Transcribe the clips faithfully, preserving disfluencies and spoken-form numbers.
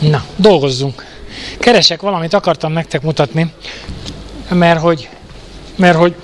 Na, dolgozzunk. Keresek valamit, akartam nektek mutatni, mert hogy, mert hogy,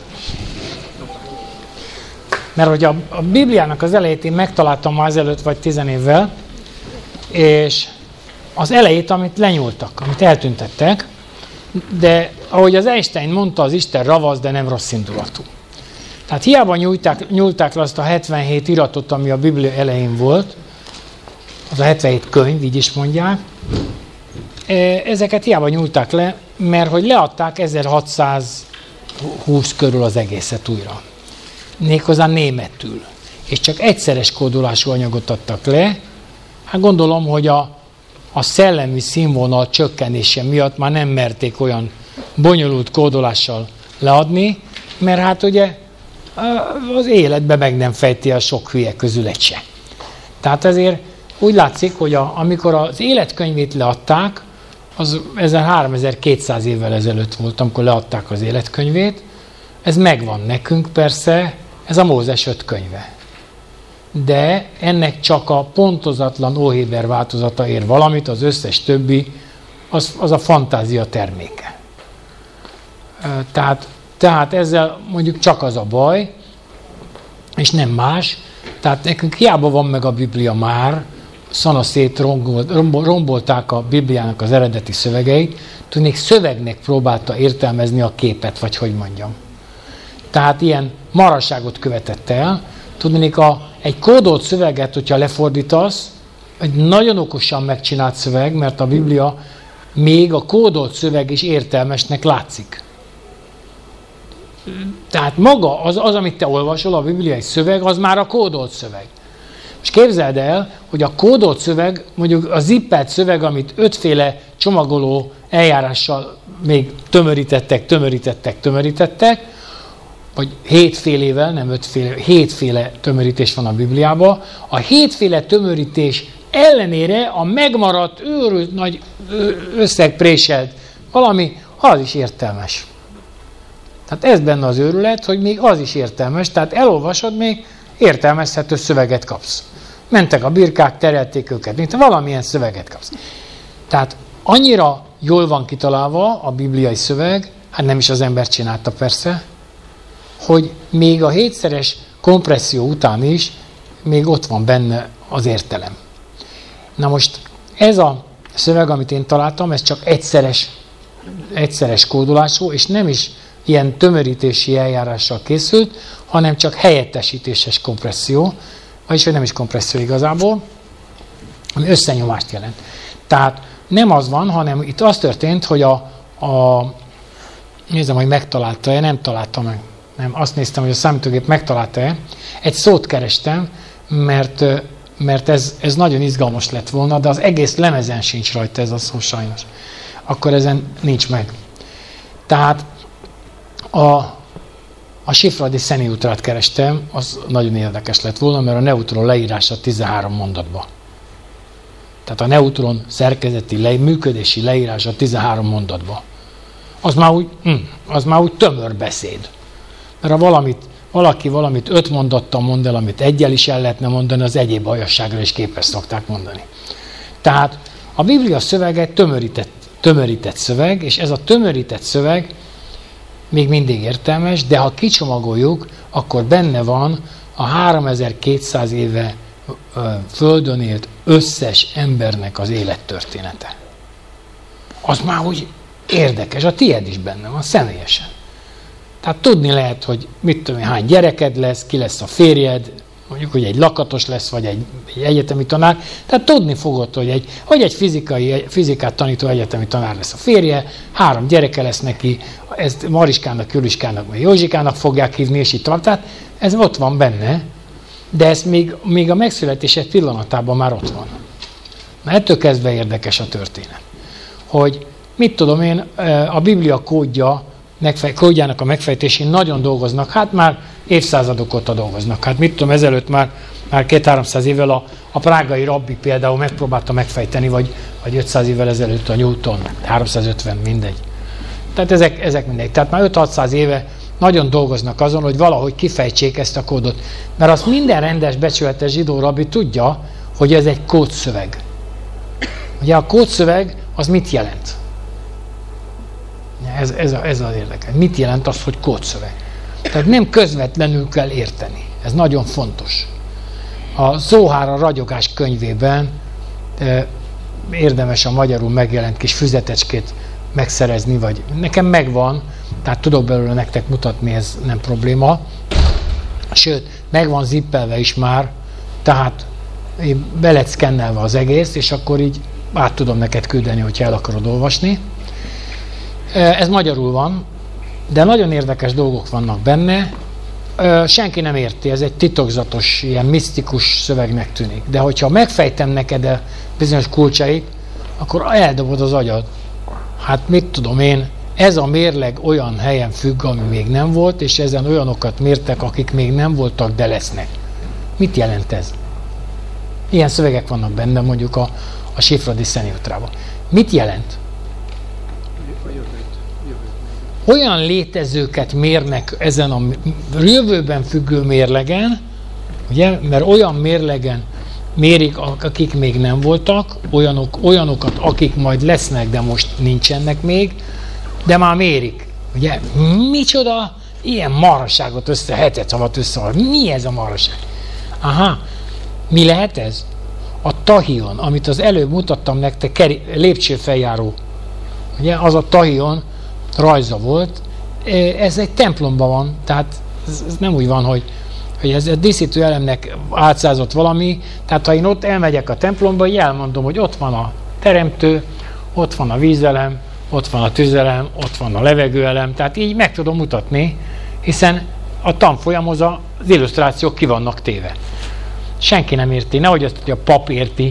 mert hogy a, a Bibliának az elejét én megtaláltam már ezelőtt vagy tizen évvel, és az elejét, amit lenyúltak, amit eltüntettek, de ahogy az Einstein mondta, az Isten ravasz, de nem rossz indulatú. Tehát hiába nyújták, nyúlták le azt a hetvenhét iratot, ami a Biblia elején volt, az a hetvenhét könyv, így is mondják, ezeket hiába nyúlták le, mert hogy leadták ezerhatszázhúsz körül az egészet újra. Méghozzá németül. És csak egyszeres kódolású anyagot adtak le. Hát gondolom, hogy a, a szellemi színvonal csökkenése miatt már nem merték olyan bonyolult kódolással leadni, mert hát ugye az életbe meg nem fejti a sok hülye közül egy se. Tehát ezért úgy látszik, hogy a, amikor az életkönyvét leadták, az háromezer-kétszáz évvel ezelőtt volt, amikor leadták az életkönyvét. Ez megvan nekünk persze, ez a Mózes öt könyve. De ennek csak a pontozatlan óhéber változata ér valamit, az összes többi, az, az a fantázia terméke. Tehát, tehát ezzel mondjuk csak az a baj, és nem más. Tehát nekünk hiába van meg a Biblia már, szanaszét rombolták a Bibliának az eredeti szövegeit, tudnék szövegnek próbálta értelmezni a képet, vagy hogy mondjam. Tehát ilyen maraságot követett el. Tudnék, a, egy kódolt szöveget, hogyha lefordítasz, egy nagyon okosan megcsinált szöveg, mert a Biblia még a kódolt szöveg is értelmesnek látszik. Tehát maga az, az, amit te olvasol, a bibliai szöveg, az már a kódolt szöveg. És képzeld el, hogy a kódolt szöveg, mondjuk a zippelt szöveg, amit ötféle csomagoló eljárással még tömörítettek, tömörítettek, tömörítettek, vagy hétfélével, nem ötféle, hétféle tömörítés van a Bibliában. A hétféle tömörítés ellenére a megmaradt őrült nagy összegpréselt valami, az is értelmes. Tehát ez benne az őrület, hogy még az is értelmes, tehát elolvasod, még értelmezhető szöveget kapsz. Mentek a birkák, terelték őket, mint valamilyen szöveget kapsz. Tehát annyira jól van kitalálva a bibliai szöveg, hát nem is az ember csinálta persze, hogy még a hétszeres kompresszió után is még ott van benne az értelem. Na most ez a szöveg, amit én találtam, ez csak egyszeres, egyszeres kódolású, és nem is ilyen tömörítési eljárással készült, hanem csak helyettesítéses kompresszió, vagyis hogy nem is kompresszió igazából, ami összenyomást jelent. Tehát nem az van, hanem itt az történt, hogy a, a nézem, hogy megtalálta-e, nem találta meg. Nem, azt néztem, hogy a számítógép megtalálta-e. Egy szót kerestem, mert, mert ez, ez nagyon izgalmas lett volna, de az egész lemezen sincs rajta ez a szó sajnos. Akkor ezen nincs meg. Tehát a, a Sifradi Szeniutrát kerestem, az nagyon érdekes lett volna, mert a neutron leírása tizenhárom mondatban. Tehát a neutron szerkezeti, le, működési leírása tizenhárom mondatban. Az már úgy, hm, az már úgy tömör beszéd. Mert ha valamit, valaki valamit öt mondattal mond el, amit egyel is el lehetne mondani, az egyéb hajasságra is képes szokták mondani. Tehát a Biblia szövege tömörített, tömörített szöveg, és ez a tömörített szöveg még mindig értelmes, de ha kicsomagoljuk, akkor benne van a háromezer-kétszáz éve Földön élt összes embernek az élettörténete. Az már úgy érdekes, a tiéd is benne van, személyesen. Tehát tudni lehet, hogy mit tudom én, hány gyereked lesz, ki lesz a férjed, mondjuk, hogy egy lakatos lesz, vagy egy, egy egyetemi tanár. Tehát tudni fogod, hogy egy, hogy egy fizikai, fizikát tanító egyetemi tanár lesz a férje, három gyereke lesz neki, ezt Mariskának, Juliskának, vagy Józsikának fogják hívni, és így tovább. Tehát ez ott van benne, de ez még, még a megszületése pillanatában már ott van. Na, ettől kezdve érdekes a történet. Hogy mit tudom én, a Biblia kódja, megfej, kódjának a megfejtésén nagyon dolgoznak, hát már évszázadok óta dolgoznak. Hát mit tudom, ezelőtt már, már két-háromszáz évvel a, a prágai rabbi például megpróbálta megfejteni, vagy, vagy ötszáz évvel ezelőtt a Newton, háromszázötven, mindegy. Tehát ezek, ezek mindegy. Tehát már öt-hatszáz éve nagyon dolgoznak azon, hogy valahogy kifejtsék ezt a kódot. Mert azt minden rendes, becsületes zsidó rabbi tudja, hogy ez egy kódszöveg. Ugye a kódszöveg az mit jelent? Ez, ez, a, ez az érdekes. Mit jelent az, hogy kódszöveg? Tehát nem közvetlenül kell érteni. Ez nagyon fontos. A Zohár a ragyogás könyvében eh, érdemes a magyarul megjelent kis füzetecskét megszerezni, vagy nekem megvan, tehát tudok belőle nektek mutatni, ez nem probléma. Sőt, meg van zippelve is már, tehát be lett szkennelve az egész, és akkor így át tudom neked küldeni, hogyha el akarod olvasni. Ez magyarul van, de nagyon érdekes dolgok vannak benne. Senki nem érti, ez egy titokzatos, ilyen misztikus szövegnek tűnik. De hogyha megfejtem neked a bizonyos kulcsait, akkor eldobod az agyad. Hát mit tudom én, ez a mérleg olyan helyen függ, ami még nem volt, és ezen olyanokat mértek, akik még nem voltak, de lesznek. Mit jelent ez? Ilyen szövegek vannak benne, mondjuk a, a Sifra-di Szeniotrában. Mit jelent? Olyan létezőket mérnek ezen a jövőben függő mérlegen, ugye, mert olyan mérlegen mérik, akik még nem voltak, olyanok, olyanokat, akik majd lesznek, de most nincsenek még, de már mérik. Ugye, micsoda ilyen marhaságot össze, hetet szavat össze, mi ez a marhaság? Aha, mi lehet ez? A tahion, amit az előbb mutattam nektek, lépcsőfeljáró. Ugye, az a tahion rajza volt, ez egy templomban van, tehát ez, ez nem úgy van, hogy, hogy ez a díszítő elemnek átszázott valami, tehát ha én ott elmegyek a templomba, így elmondom, hogy ott van a teremtő, ott van a vízelem, ott van a tüzelem, ott van a levegőelem, tehát így meg tudom mutatni, hiszen a tanfolyamhoz az illusztrációk ki vannak téve. Senki nem érti, nehogy azt, hogy a pap érti.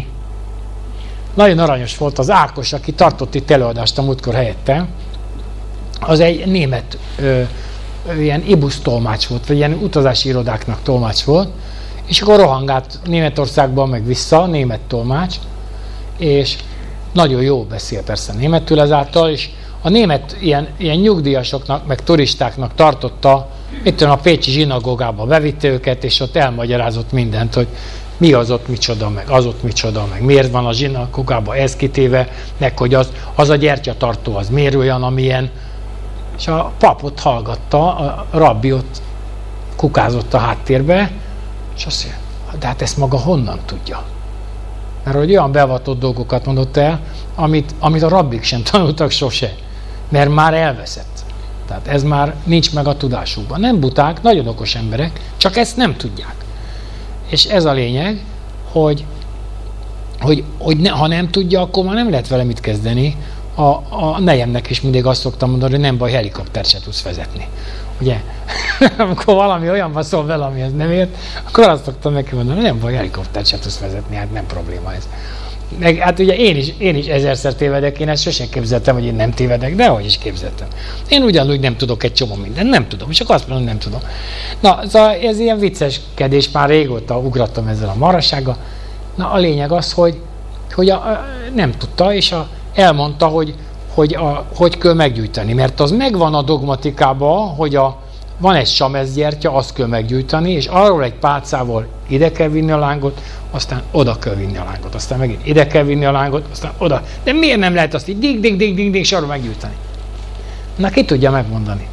Nagyon aranyos volt az Ákos, aki tartott itt előadást a múltkor helyettem. Az egy német ö, ö, ilyen ibusz tolmács volt, vagy ilyen utazási irodáknak tolmács volt, és akkor rohangált Németországban meg vissza, német tolmács, és nagyon jó beszél persze németül ezáltal, és a német ilyen, ilyen nyugdíjasoknak, meg turistáknak tartotta, mit tudom, a pécsi zsinagógába bevitte őket, és ott elmagyarázott mindent, hogy mi az ott micsoda, meg az ott micsoda, meg miért van a zsinagógában ez kitéve, meg hogy az, az a gyertyatartó az miért olyan, amilyen. És a papot hallgatta, a rabbi ott kukázott a háttérbe, és azt mondja, de hát ezt maga honnan tudja? Mert hogy olyan beavatott dolgokat mondott el, amit, amit a rabbik sem tanultak sose, mert már elveszett. Tehát ez már nincs meg a tudásukban. Nem buták, nagyon okos emberek, csak ezt nem tudják. És ez a lényeg, hogy, hogy, hogy ne, ha nem tudja, akkor már nem lehet vele mit kezdeni. A, a nejemnek is mindig azt szoktam mondani, hogy nem baj, helikoptert se tudsz vezetni. Ugye? Amikor valami olyanban szól vele, amihez nem ért, akkor azt szoktam neki mondani, hogy nem baj, helikoptert se tudsz vezetni, hát nem probléma ez. Meg, hát ugye én is, én is ezerszer tévedek, én ezt sosem képzeltem, hogy én nem tévedek, de hogy is képzeltem. Én ugyanúgy nem tudok egy csomó mindent, nem tudom, és akkor azt mondom, nem tudom. Na, szóval ez ilyen vicceskedés, már régóta ugrattam ezzel a marassággal. Na, a lényeg az, hogy, hogy a, a, nem tudta, és a, elmondta, hogy hogy, a, hogy kell meggyújtani, mert az megvan a dogmatikában, hogy a, van egy samezgyertya, azt kell meggyújtani, és arról egy pálcával ide kell vinni a lángot, aztán oda kell vinni a lángot, aztán megint ide kell vinni a lángot, aztán oda. De miért nem lehet azt így dig, dig, dig, dig, dig, és arról meggyújtani? Na, ki tudja megmondani?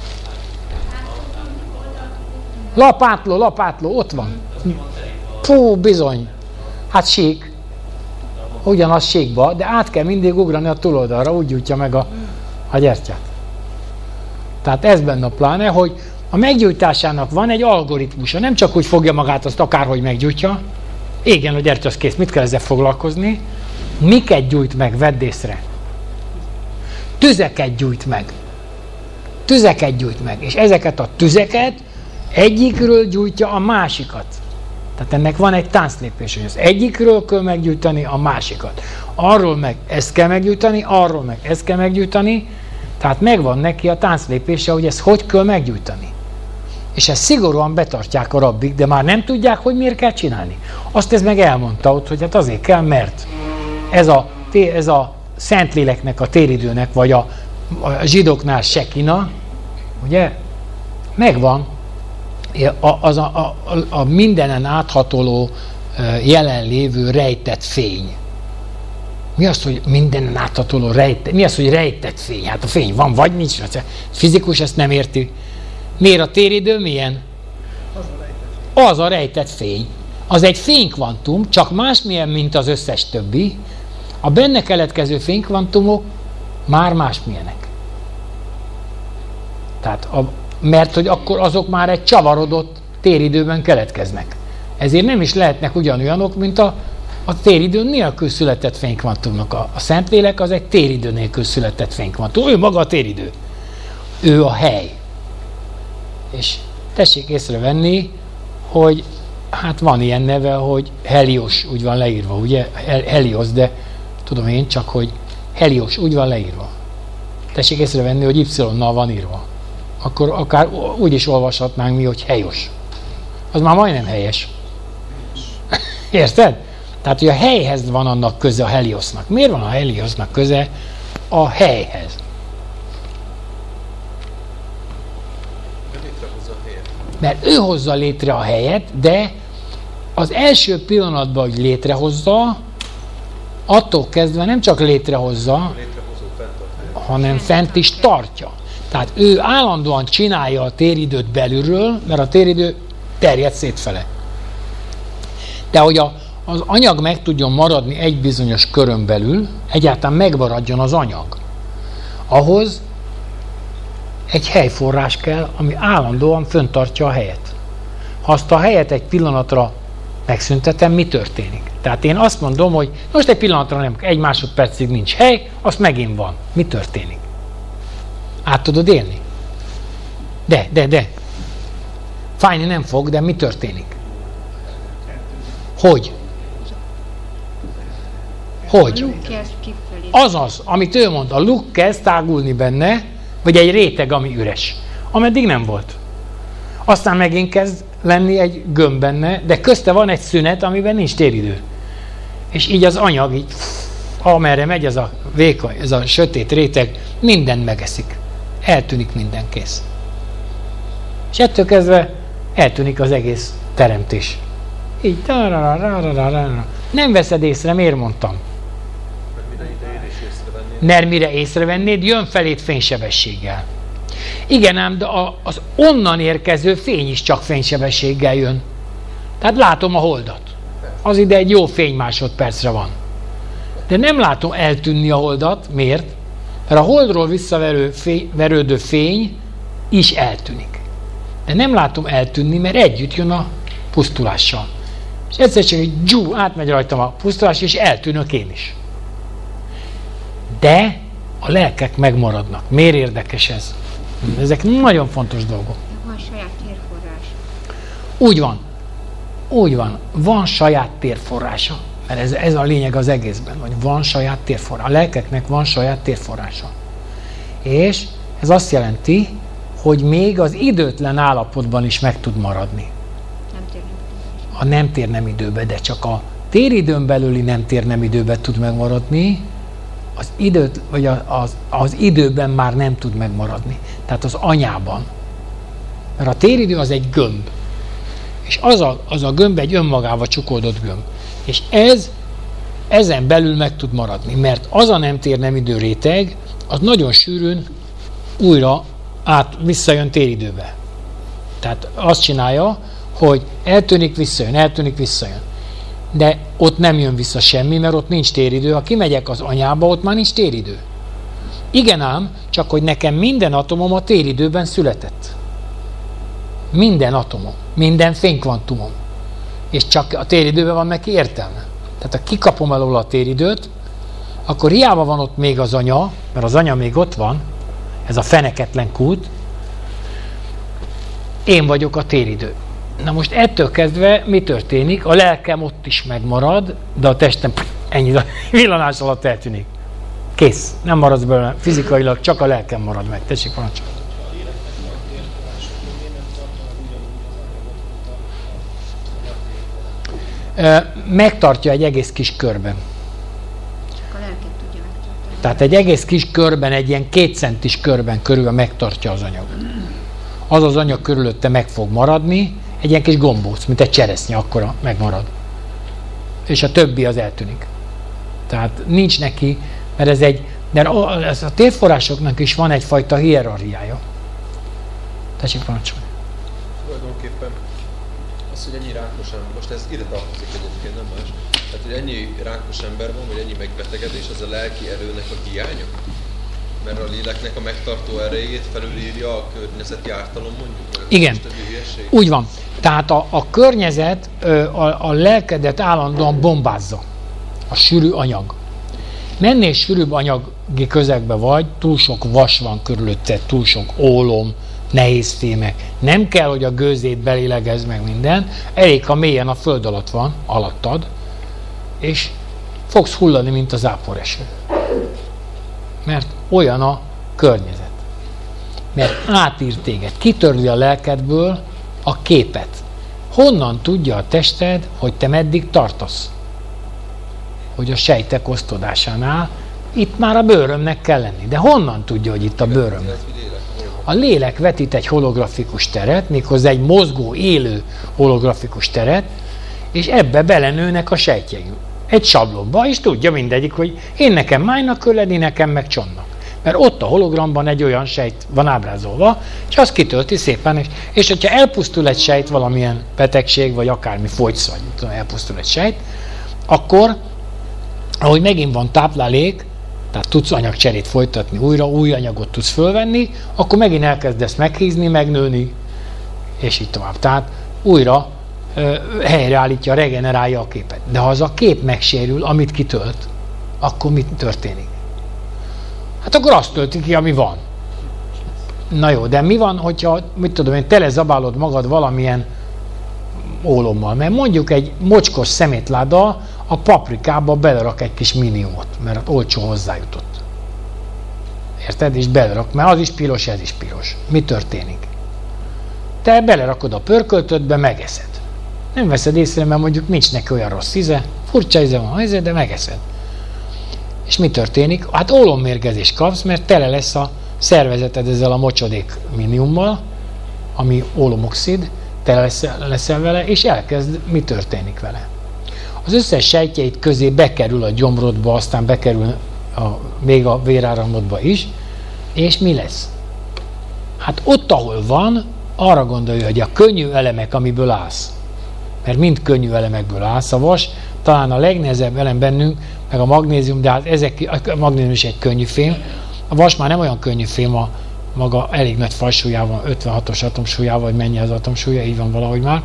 Lapátló, lapátló, ott van. Fú, bizony. Hát sík. Ugyanaz síkba, de át kell mindig ugrani a túloldalra, úgy gyújtja meg a, a gyertyát. Tehát ez benne a pláne, hogy a meggyújtásának van egy algoritmusa, nem csak úgy fogja magát, azt akárhogy meggyújtja, igen, a gyertya az kész, mit kell ezzel foglalkozni? Miket gyújt meg, vedd észre? Tüzeket gyújt meg. Tüzeket gyújt meg, és ezeket a tüzeket egyikről gyújtja a másikat. Tehát ennek van egy tánclépés, hogy az egyikről kell meggyújtani a másikat. Arról meg ezt kell meggyújtani, arról meg ezt kell meggyújtani, tehát megvan neki a tánclépése, hogy ezt hogy kell meggyújtani. És ezt szigorúan betartják a rabbik, de már nem tudják, hogy miért kell csinálni. Azt ez meg elmondta ott, hogy hát azért kell, mert ez a, ez a Szentléleknek, a téridőnek, vagy a, a zsidóknál sekina, ugye, megvan a, az a, a, a mindenen áthatoló jelenlévő rejtett fény. Mi az, hogy mindenen áthatoló rejtett? Mi az, hogy rejtett fény? Hát a fény van, vagy nincs. Fizikus ezt nem érti. Miért a téridő milyen? Az a rejtett fény. Az egy fénykvantum, csak másmilyen, mint az összes többi. A benne keletkező fénykvantumok már másmilyenek. Tehát a, mert hogy akkor azok már egy csavarodott téridőben keletkeznek. Ezért nem is lehetnek ugyanolyanok, mint a, a téridő nélkül született fénykvantumnak. A, a Szentlélek az egy téridő nélkül született fénykvantum. Ő maga a téridő. Ő a hely. És tessék észrevenni, hogy hát van ilyen neve, hogy Helios, úgy van leírva, ugye? Helios, de tudom én csak, hogy Helios, úgy van leírva. Tessék észrevenni, hogy Y-nal van írva. Akkor akár úgy is olvashatnánk mi, hogy Helyos. Az már majdnem helyes. Érted? Tehát, hogy a helyhez van annak köze a Heliosnak. Miért van a Heliosnak köze a helyhez? Mert ő hozza létre a helyet, de az első pillanatban, hogy létrehozza, attól kezdve nem csak létrehozza, hanem fent is tartja. Tehát ő állandóan csinálja a téridőt belülről, mert a téridő terjed szétfele. De hogy a, az anyag meg tudjon maradni egy bizonyos körön belül, egyáltalán megmaradjon az anyag. Ahhoz egy helyforrás kell, ami állandóan föntartja a helyet. Ha azt a helyet egy pillanatra megszüntetem, mi történik? Tehát én azt mondom, hogy most egy pillanatra nem, egy másodpercig nincs hely, az megint van. Mi történik? Át tudod élni? De, de, de. Fájni nem fog, de mi történik? Hogy? Hogy? Azaz, amit ő mond, a luk kezd tágulni benne, vagy egy réteg, ami üres. Ameddig nem volt. Aztán megint kezd lenni egy gömb benne, de közte van egy szünet, amiben nincs téridő. És így az anyag, így, amerre megy ez a vékony, ez a sötét réteg, mindent megeszik. Eltűnik minden, kész. És ettől kezdve eltűnik az egész teremtés. Így, nem veszed észre, miért mondtam? Mert mire észrevennéd, jön feléd fénysebességgel. Igen ám, de az onnan érkező fény is csak fénysebességgel jön. Tehát látom a holdat. Az ide egy jó fénymásodpercre van. De nem látom eltűnni a holdat. Miért? Mert a holdról visszaverődő fény is eltűnik. De nem látom eltűnni, mert együtt jön a pusztulással. És egyszer csak egy dzsú, átmegy rajtam a pusztulás, és eltűnök én is. De a lelkek megmaradnak. Miért érdekes ez? Ezek nagyon fontos dolgok. Van saját térforrás. Úgy van. Úgy van. Van saját térforrása. Mert ez, ez a lényeg az egészben, hogy van saját térforrása. A lelkeknek van saját térforrása. És ez azt jelenti, hogy még az időtlen állapotban is meg tud maradni. Nem tér nem A nem tér nem időbe, de csak a téridőn belüli nem tér nem időbe tud megmaradni, az, időt, vagy az, az időben már nem tud megmaradni. Tehát az anyában. Mert a téridő az egy gömb. És az a, az a gömb egy önmagával csukódott gömb. És ez ezen belül meg tud maradni. Mert az a nem tér nem idő réteg, az nagyon sűrűn újra át, visszajön téridőbe. Tehát azt csinálja, hogy eltűnik, visszajön, eltűnik, visszajön. De ott nem jön vissza semmi, mert ott nincs téridő. Ha kimegyek az anyába, ott már nincs téridő. Igen ám, csak hogy nekem minden atomom a téridőben született. Minden atomom, minden fénykvantumom. És csak a téridőben van neki értelme. Tehát ha kikapom alól a téridőt, akkor hiába van ott még az anya, mert az anya még ott van, ez a feneketlen kút, én vagyok a téridő. Na most ettől kezdve mi történik? A lelkem ott is megmarad, de a testem ennyi villanás alatt eltűnik. Kész. Nem maradsz belőle fizikailag, csak a lelkem marad meg. Tessék, parancsolj. Megtartja egy egész kis körben. Csak a lelket tudja megtartani. Tehát egy egész kis körben, egy ilyen két centis körben körül megtartja az anyagot. Az az anyag körülötte meg fog maradni, egy ilyen kis gombóc, mint egy cseresznye, akkora megmarad. És a többi az eltűnik. Tehát nincs neki, mert ez egy, de ez a térforrásoknak is van egyfajta hierarchiája. Tessék, parancsolni. Tulajdonképpen az, hogy ennyi rákos ember, most ez ide tartozik egyébként, nem más. Tehát, hogy ennyi rákos ember van, vagy ennyi megbetegedés, az a lelki erőnek a hiánya? Mert a léleknek a megtartó erejét felülírja a környezeti ártalom, mondjuk? Igen, úgy van. Tehát a, a környezet a, a lelkedet állandóan bombázza. A sűrű anyag. Mennél sűrűbb anyagi közegbe vagy, túl sok vas van körülötted, túl sok ólom, nehéz fémek. Nem kell, hogy a gőzét belélegezz meg minden, elég, ha mélyen a föld alatt van, alattad, és fogsz hullani, mint a záporeső. Mert olyan a környezet. Mert átír téged, kitörli a lelkedből a képet. Honnan tudja a tested, hogy te meddig tartasz? Hogy a sejtek osztodásánál itt már a bőrömnek kell lenni. De honnan tudja, hogy itt a bőrömnek? A lélek vetít egy holografikus teret, méghozzá egy mozgó, élő holografikus teret, és ebbe belenőnek a sejtjeink. Egy sablonba, és tudja mindegyik, hogy én nekem májnak kell lenni, nekem meg csontnak. Mert ott a hologramban egy olyan sejt van ábrázolva, és azt kitölti szépen, és, és hogyha elpusztul egy sejt, valamilyen betegség, vagy akármi fogysz, vagy tudom, elpusztul egy sejt, akkor, ahogy megint van táplálék, tehát tudsz anyagcserét folytatni újra, új anyagot tudsz fölvenni, akkor megint elkezdesz meghízni, megnőni, és így tovább. Tehát újra ö, helyreállítja, regenerálja a képet. De ha az a kép megsérül, amit kitölt, akkor mit történik? Hát akkor azt tölti ki, ami van. Na jó, de mi van, hogyha, mit tudom én, telezabálod magad valamilyen ólommal? Mert mondjuk egy mocskos szemétláda a paprikába belerak egy kis miniót, mert olcsó hozzájutott. Érted? És belerak, mert az is piros, ez is piros. Mi történik? Te belerakod a pörköltödbe, megeszed. Nem veszed észre, mert mondjuk nincs neki olyan rossz íze, furcsa íze van, de megeszed. És mi történik? Hát ólommérgezést kapsz, mert tele lesz a szervezeted ezzel a mocsodék miniummal, ami ólomoxid, tele lesz, leszel vele, és elkezd, mi történik vele. Az összes sejtjeid közé bekerül a gyomrodba, aztán bekerül a, még a véráramodba is, és mi lesz? Hát ott, ahol van, arra gondolja, hogy a könnyű elemek, amiből állsz, mert mind könnyű elemekből állsz, a vas talán a legnehezebb elem bennünk, meg a magnézium, de hát ezek, a magnézium is egy könnyű fém. A vas már nem olyan könnyű fém, a maga elég nagy fajsúlyával, ötvenhatos atomsúlyával, vagy mennyi az atomsúlya, így van valahogy már.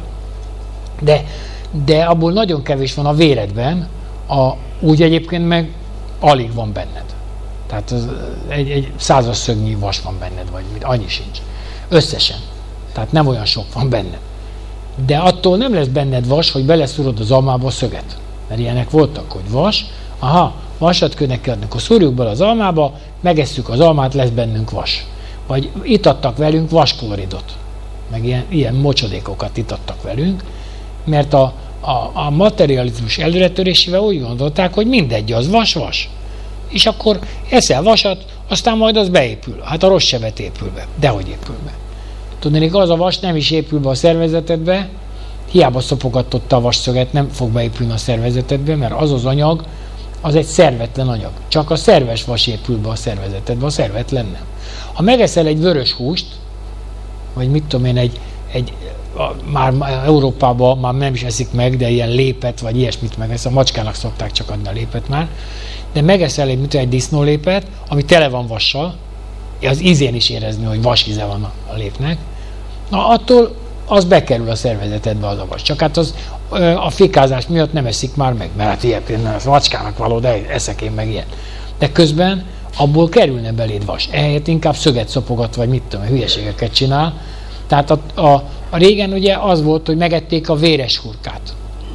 De, de abból nagyon kevés van a véredben, a, úgy egyébként meg alig van benned. Tehát az, egy, egy százas szögnyi vas van benned, vagy annyi sincs. Összesen. Tehát nem olyan sok van benned. De attól nem lesz benned vas, hogy beleszúrod az almába a szöget. Mert ilyenek voltak, hogy vas, aha, vasat kell neki adni, akkor szúrjuk bele az almába, megesszük az almát, lesz bennünk vas. Vagy itattak velünk vaskloridot, meg ilyen, ilyen mocsodékokat itattak velünk, mert a, a, a materializmus előretörésével úgy gondolták, hogy mindegy, az vas-vas. És akkor eszel vasat, aztán majd az beépül. Hát a rossz sebet épül be. Dehogy épül be. Tudnék, az a vas nem is épül be a szervezetedbe, hiába szopogatott a vasszöget, nem fog beépülni a szervezetedbe, mert az az anyag, az egy szervetlen anyag. Csak a szerves vas épül be a szervezetedbe, a szervetlen nem. Ha megeszel egy vörös húst, vagy mit tudom én, egy, egy a, már Európában már nem is eszik meg, de ilyen lépet, vagy ilyesmit megesz, a macskának szokták csak adni a lépet már, de megeszel egy, mit tudom, egy disznólépet, ami tele van vassal, az ízén is érezni, hogy vas íze van a, a lépnek, na attól az bekerül a szervezetedbe az a vas. Csak hát az a fikázás miatt nem eszik már meg, mert hát ilyet nem, az macskának való, de eszek én meg ilyen. De közben abból kerülne beléd vas. Ehelyett inkább szöget szopogat, vagy mit tudom, hülyeségeket csinál. Tehát a, a, a régen ugye az volt, hogy megették a véres hurkát.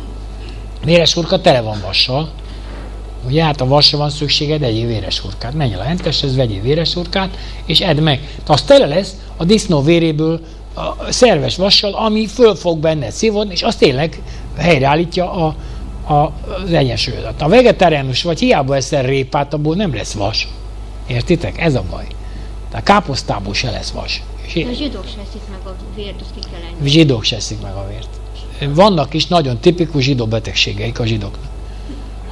Véres hurka tele van vassal. Ugye hát a vasra van szükséged, egyéb véres hurkát. Menj el a henteshez, vegyél véres hurkát, és edd meg. Az tele lesz a disznó véréből a szerves vassal, ami föl fog benned szívódni, és az tényleg helyreállítja a, a, az egyensúlyot. A vegetáriánus vagy, hiába eszel répát, abból nem lesz vas. Értitek? Ez a baj. Tehát káposztából se lesz vas. A zsidók se eszik meg a vért, azt ki kell enni. Zsidók se eszik meg a vért. Vannak is nagyon tipikus zsidó betegségeik a zsidóknak.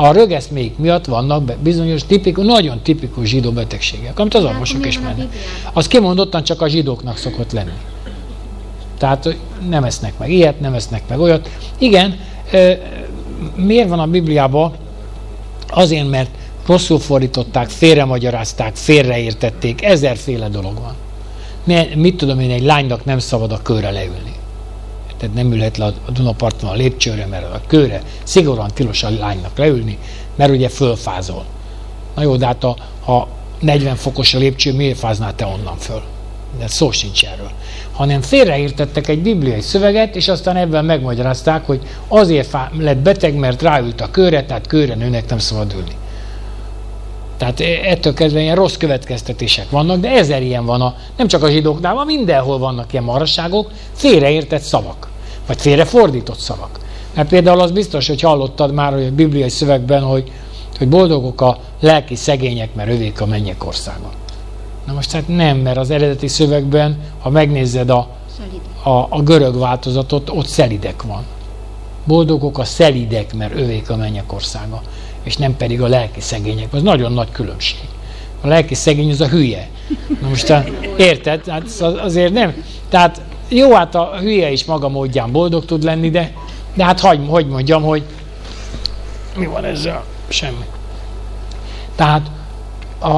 a rögeszmék miatt vannak bizonyos tipikus, nagyon tipikus zsidó betegségek, amit az orvosok is mennek. Az kimondottan csak a zsidóknak szokott lenni. Tehát nem esznek meg ilyet, nem esznek meg olyat. Igen, miért van a Bibliában? Azért, mert rosszul fordították, félremagyarázták, félreértették, ezerféle dolog van. Mit tudom én, egy lánynak nem szabad a kőre leülni. Tehát nem ülhet le a Dunaparton a lépcsőre, mert a kőre szigorúan tilos a lánynak leülni, mert ugye fölfázol. Na jó, de hát a, a negyven fokos a lépcső, miért fáznál te onnan föl? De szó sincs erről. Hanem félreértettek egy bibliai szöveget, és aztán ebben megmagyarázták, hogy azért lett beteg, mert ráült a kőre, tehát kőre nőnek nem szabad ülni. Tehát ettől kezdve ilyen rossz következtetések vannak, de ezer ilyen van, a, nem csak a zsidóknál, van mindenhol vannak ilyen marasságok, félreértett szavak, vagy félrefordított szavak. Mert például az biztos, hogy hallottad már hogy a bibliai szövegben, hogy, hogy boldogok a lelki szegények, mert övék a mennyek országa. Na most hát nem, mert az eredeti szövegben, ha megnézed a, a, a görög változatot, ott szelidek van. Boldogok a szelidek, mert övék a mennyek országa, és nem pedig a lelki szegények. Ez nagyon nagy különbség. A lelki szegény az a hülye. Na most érted? Hát azért nem. Tehát jó, hát a hülye is maga módján boldog tud lenni, de, de hát hagy, hogy mondjam, hogy mi van ezzel? Semmi. Tehát a,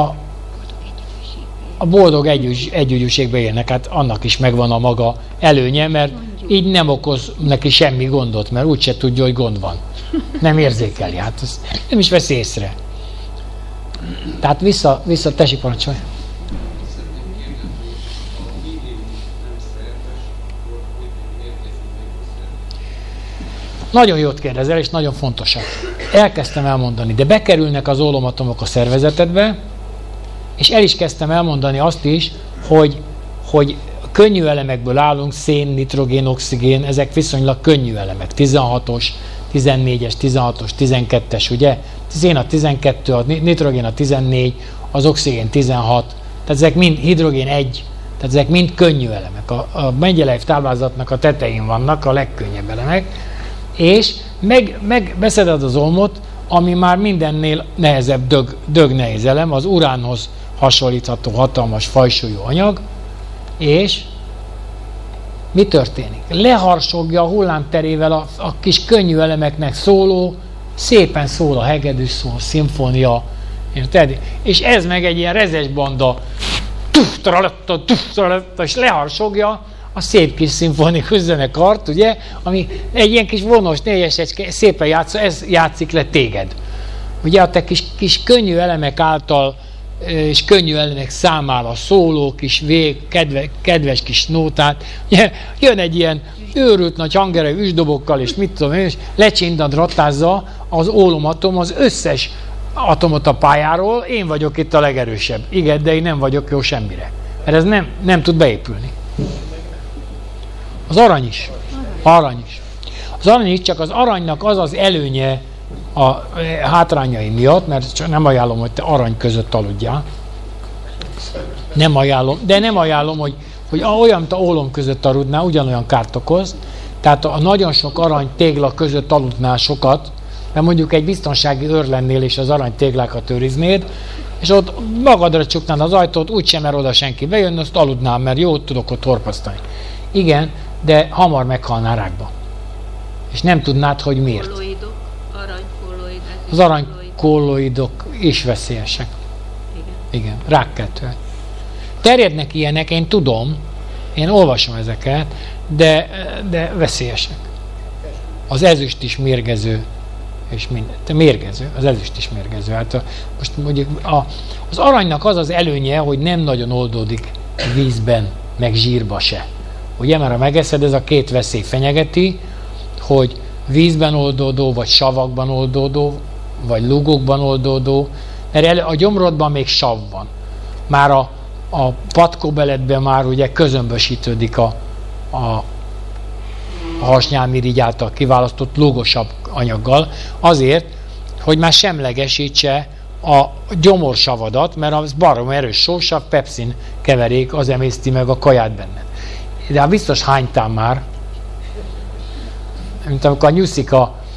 a boldog együgy, együgyűségben élnek, hát annak is megvan a maga előnye, mert így nem okoz neki semmi gondot, mert úgyse tudja, hogy gond van. Nem érzékeli, hát az nem is vesz észre. Tehát vissza, vissza tessék parancsolj. Nagyon jót kérdezel, és nagyon fontosak. Elkezdtem elmondani, de bekerülnek az ólomatomok a szervezetedbe, és el is kezdtem elmondani azt is, hogy, hogy könnyű elemekből állunk, szén, nitrogén, oxigén, ezek viszonylag könnyű elemek. tizenhatos, tizennégyes, tizenhatos, tizenkettes, ugye? Szén a tizenkettő, a nitrogén a tizennégy, az oxigén tizenhat, tehát ezek mind hidrogén egy, tehát ezek mind könnyű elemek. A, a Mendelejev táblázatnak a tetején vannak a legkönnyebb elemek, és meg, meg beszeded az olmot, ami már mindennél nehezebb dög, dög nehéz elem, az uránhoz hasonlítható hatalmas fajsúlyú anyag, és mi történik? Leharsogja a hullámterével a, a kis könnyű elemeknek szóló, szépen szól a hegedűs szó, a szimfónia, érted? És ez meg egy ilyen rezes banda, tuf, tralatta, tuf, tralatta, és leharsogja a szép kis szimfonikus zenekart, ugye, ami egy ilyen kis vonos, négyesecske, szépen játszol, ez játszik le téged. Ugye a te kis, kis könnyű elemek által és könnyű elemek számára szóló kis vég, kedve, kedves kis nótát. Ugye, jön egy ilyen őrült nagy hangerejű üsdobokkal, és mit tudom én, és lecsindad, rattázza az ólomatom az összes atomot a pályáról, én vagyok itt a legerősebb. Igen, de én nem vagyok jó semmire. Mert ez nem, nem tud beépülni. Az arany is. Arany is. Az arany is, csak az aranynak az az előnye a hátrányai miatt, mert csak nem ajánlom, hogy te arany között aludjál. Nem ajánlom, de nem ajánlom, hogy, hogy olyan, mint a ólom között aludnál, ugyanolyan kárt okoz. Tehát a nagyon sok arany tégla között aludnál sokat, mert mondjuk egy biztonsági őr lennél, és az arany téglákat őriznéd, és ott magadra csuknád az ajtót, úgysem mer oda senki bejönni, azt aludnál, mert jó, tudok ott torpasztani. Igen, de hamar meghalnál rákba. És nem tudnád, hogy miért. Kolloidok, aranykolloid. Az aranykolloidok is veszélyesek. Igen. Igen, rákkeltőek. Terjednek ilyenek, én tudom, én olvasom ezeket, de, de veszélyesek. Az ezüst is mérgező, és minden. De mérgező, az ezüst is mérgező. Hát a, most mondjuk a, az aranynak az az előnye, hogy nem nagyon oldódik vízben, meg zsírba se. Ugye, mert ha megeszed, ez a két veszély fenyegeti, hogy vízben oldódó, vagy savakban oldódó, vagy lúgokban oldódó, mert elő, a gyomrodban még sav van. Már a, a patkóbeletben már ugye közömbösítődik a, a, a hasnyálmirigy által kiválasztott lúgosabb anyaggal, azért, hogy már semlegesítse a gyomorsavadat, mert az barom erős sósav, pepszin keverék, az emészti meg a kaját benned. De hát biztos hánytál már, mint amikor a nyuszik a,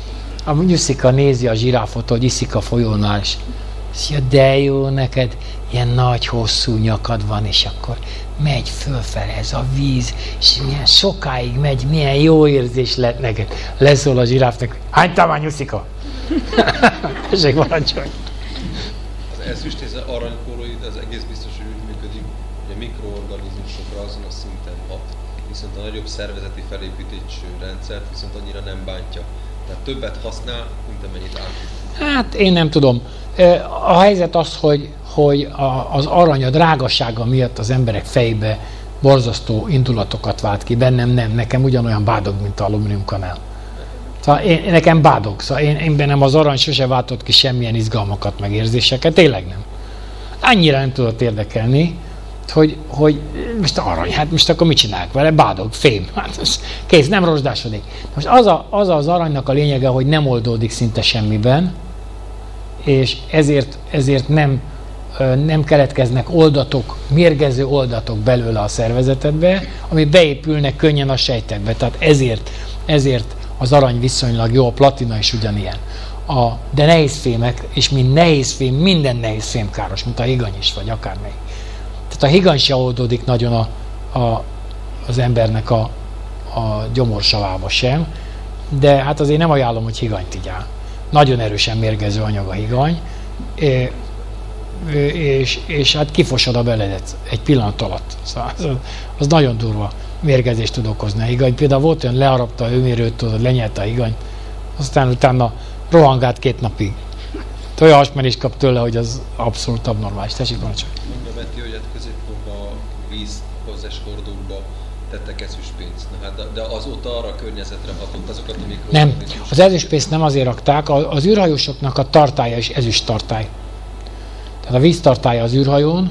a Nyuszika nézi a zsiráfot, hogy iszik a folyónál, és mondja, de jó neked, ilyen nagy, hosszú nyakad van, és akkor megy fölfele ez a víz, és milyen sokáig megy, milyen jó érzés lett neked. Leszól a zsiráfnak, hánytál már, Nyuszika? Tessék, parancsolj! Az ezüst és az aranykóroid, az egész biztos, hogy úgy működik, hogy a mikroorganizmusokra azon a szinten hat, viszont a nagyobb szervezeti felépítésű rendszert viszont annyira nem bántja. Tehát többet használ, mint amennyit át. Hát én nem tudom. A helyzet az, hogy, hogy az arany a drágasága miatt az emberek fejébe borzasztó indulatokat vált ki. Bennem nem, nekem ugyanolyan bádog, mint az alumíniumkanál. Szóval én, nekem bádog, szóval én, én bennem az arany sose váltott ki semmilyen izgalmakat, meg érzéseket, tényleg nem. Annyira nem tudott érdekelni, hogy, hogy most arany, hát most akkor mit csinálják vele? Bádog, fém, hát kész, nem rozsdásodik. Most az, a, az az aranynak a lényege, hogy nem oldódik szinte semmiben, és ezért, ezért nem, nem keletkeznek oldatok, mérgező oldatok belőle a szervezetedbe, ami beépülnek könnyen a sejtekbe. Tehát ezért, ezért az arany viszonylag jó, a platina is ugyanilyen. A, de nehézfémek, és mint nehézfém, minden nehézfém káros, mint a higany is, vagy akármelyik. Tehát a higany se oldódik nagyon a, a, az embernek a, a gyomorsavába sem, de hát azért nem ajánlom, hogy higanyt igyál. Nagyon erősen mérgező anyag a higany, és, és hát kifosod a beledet egy pillanat alatt. Szóval az, az nagyon durva mérgezést tud okozni a higany. Például volt olyan, leharapta a hőmérőt, tudod, lenyelte a higany, aztán utána rohangált két napig. Olyan hasmenést kap tőle, hogy az abszolút abnormális. Tessék, parancsolj. Mondja Beti, hogy hát középkorban vízhoz eskordókba tettek ezüstpénzt. Na, hát, de azóta arra a környezetre hatott azokat a mikroorganizmusokat. Nem, az ezüstpénzt nem azért rakták, az űrhajósoknak a tartálya is ezüst tartály. Tehát a víztartálya az űrhajón,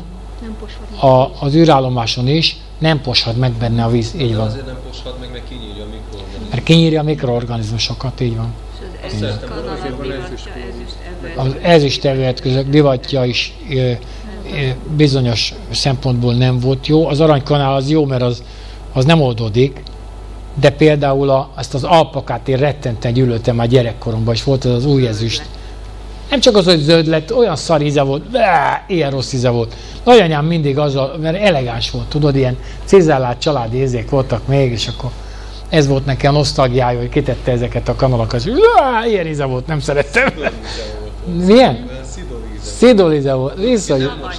a, az űrállomáson is nem poshat meg benne a víz, így de van. azért nem poshat meg, mert kinyírja a mikroorganizmusokat. Mert kinyírja a mikroorganizmusokat, így van. És az ezüst kanal, divatja, ezüst Az ezüst evőeszközök divatja is ö, ö, bizonyos szempontból nem volt jó. Az aranykanál az jó, mert az, az nem oldódik, de például a, azt az alpakát én rettenten gyűlöltem már gyerekkoromban, és volt az az új ezüst. Nem csak az, hogy zöld lett, olyan szar íze volt, bá, ilyen rossz íze volt. Nagyanyám mindig azzal, mert elegáns volt, tudod, ilyen cizellált családi érzék voltak még, és akkor ez volt nekem nosztalgiája, hogy kitette ezeket a kanalakat, és bá, ilyen íze volt, nem szerettem. Milyen? Szidolíze volt. Vissza,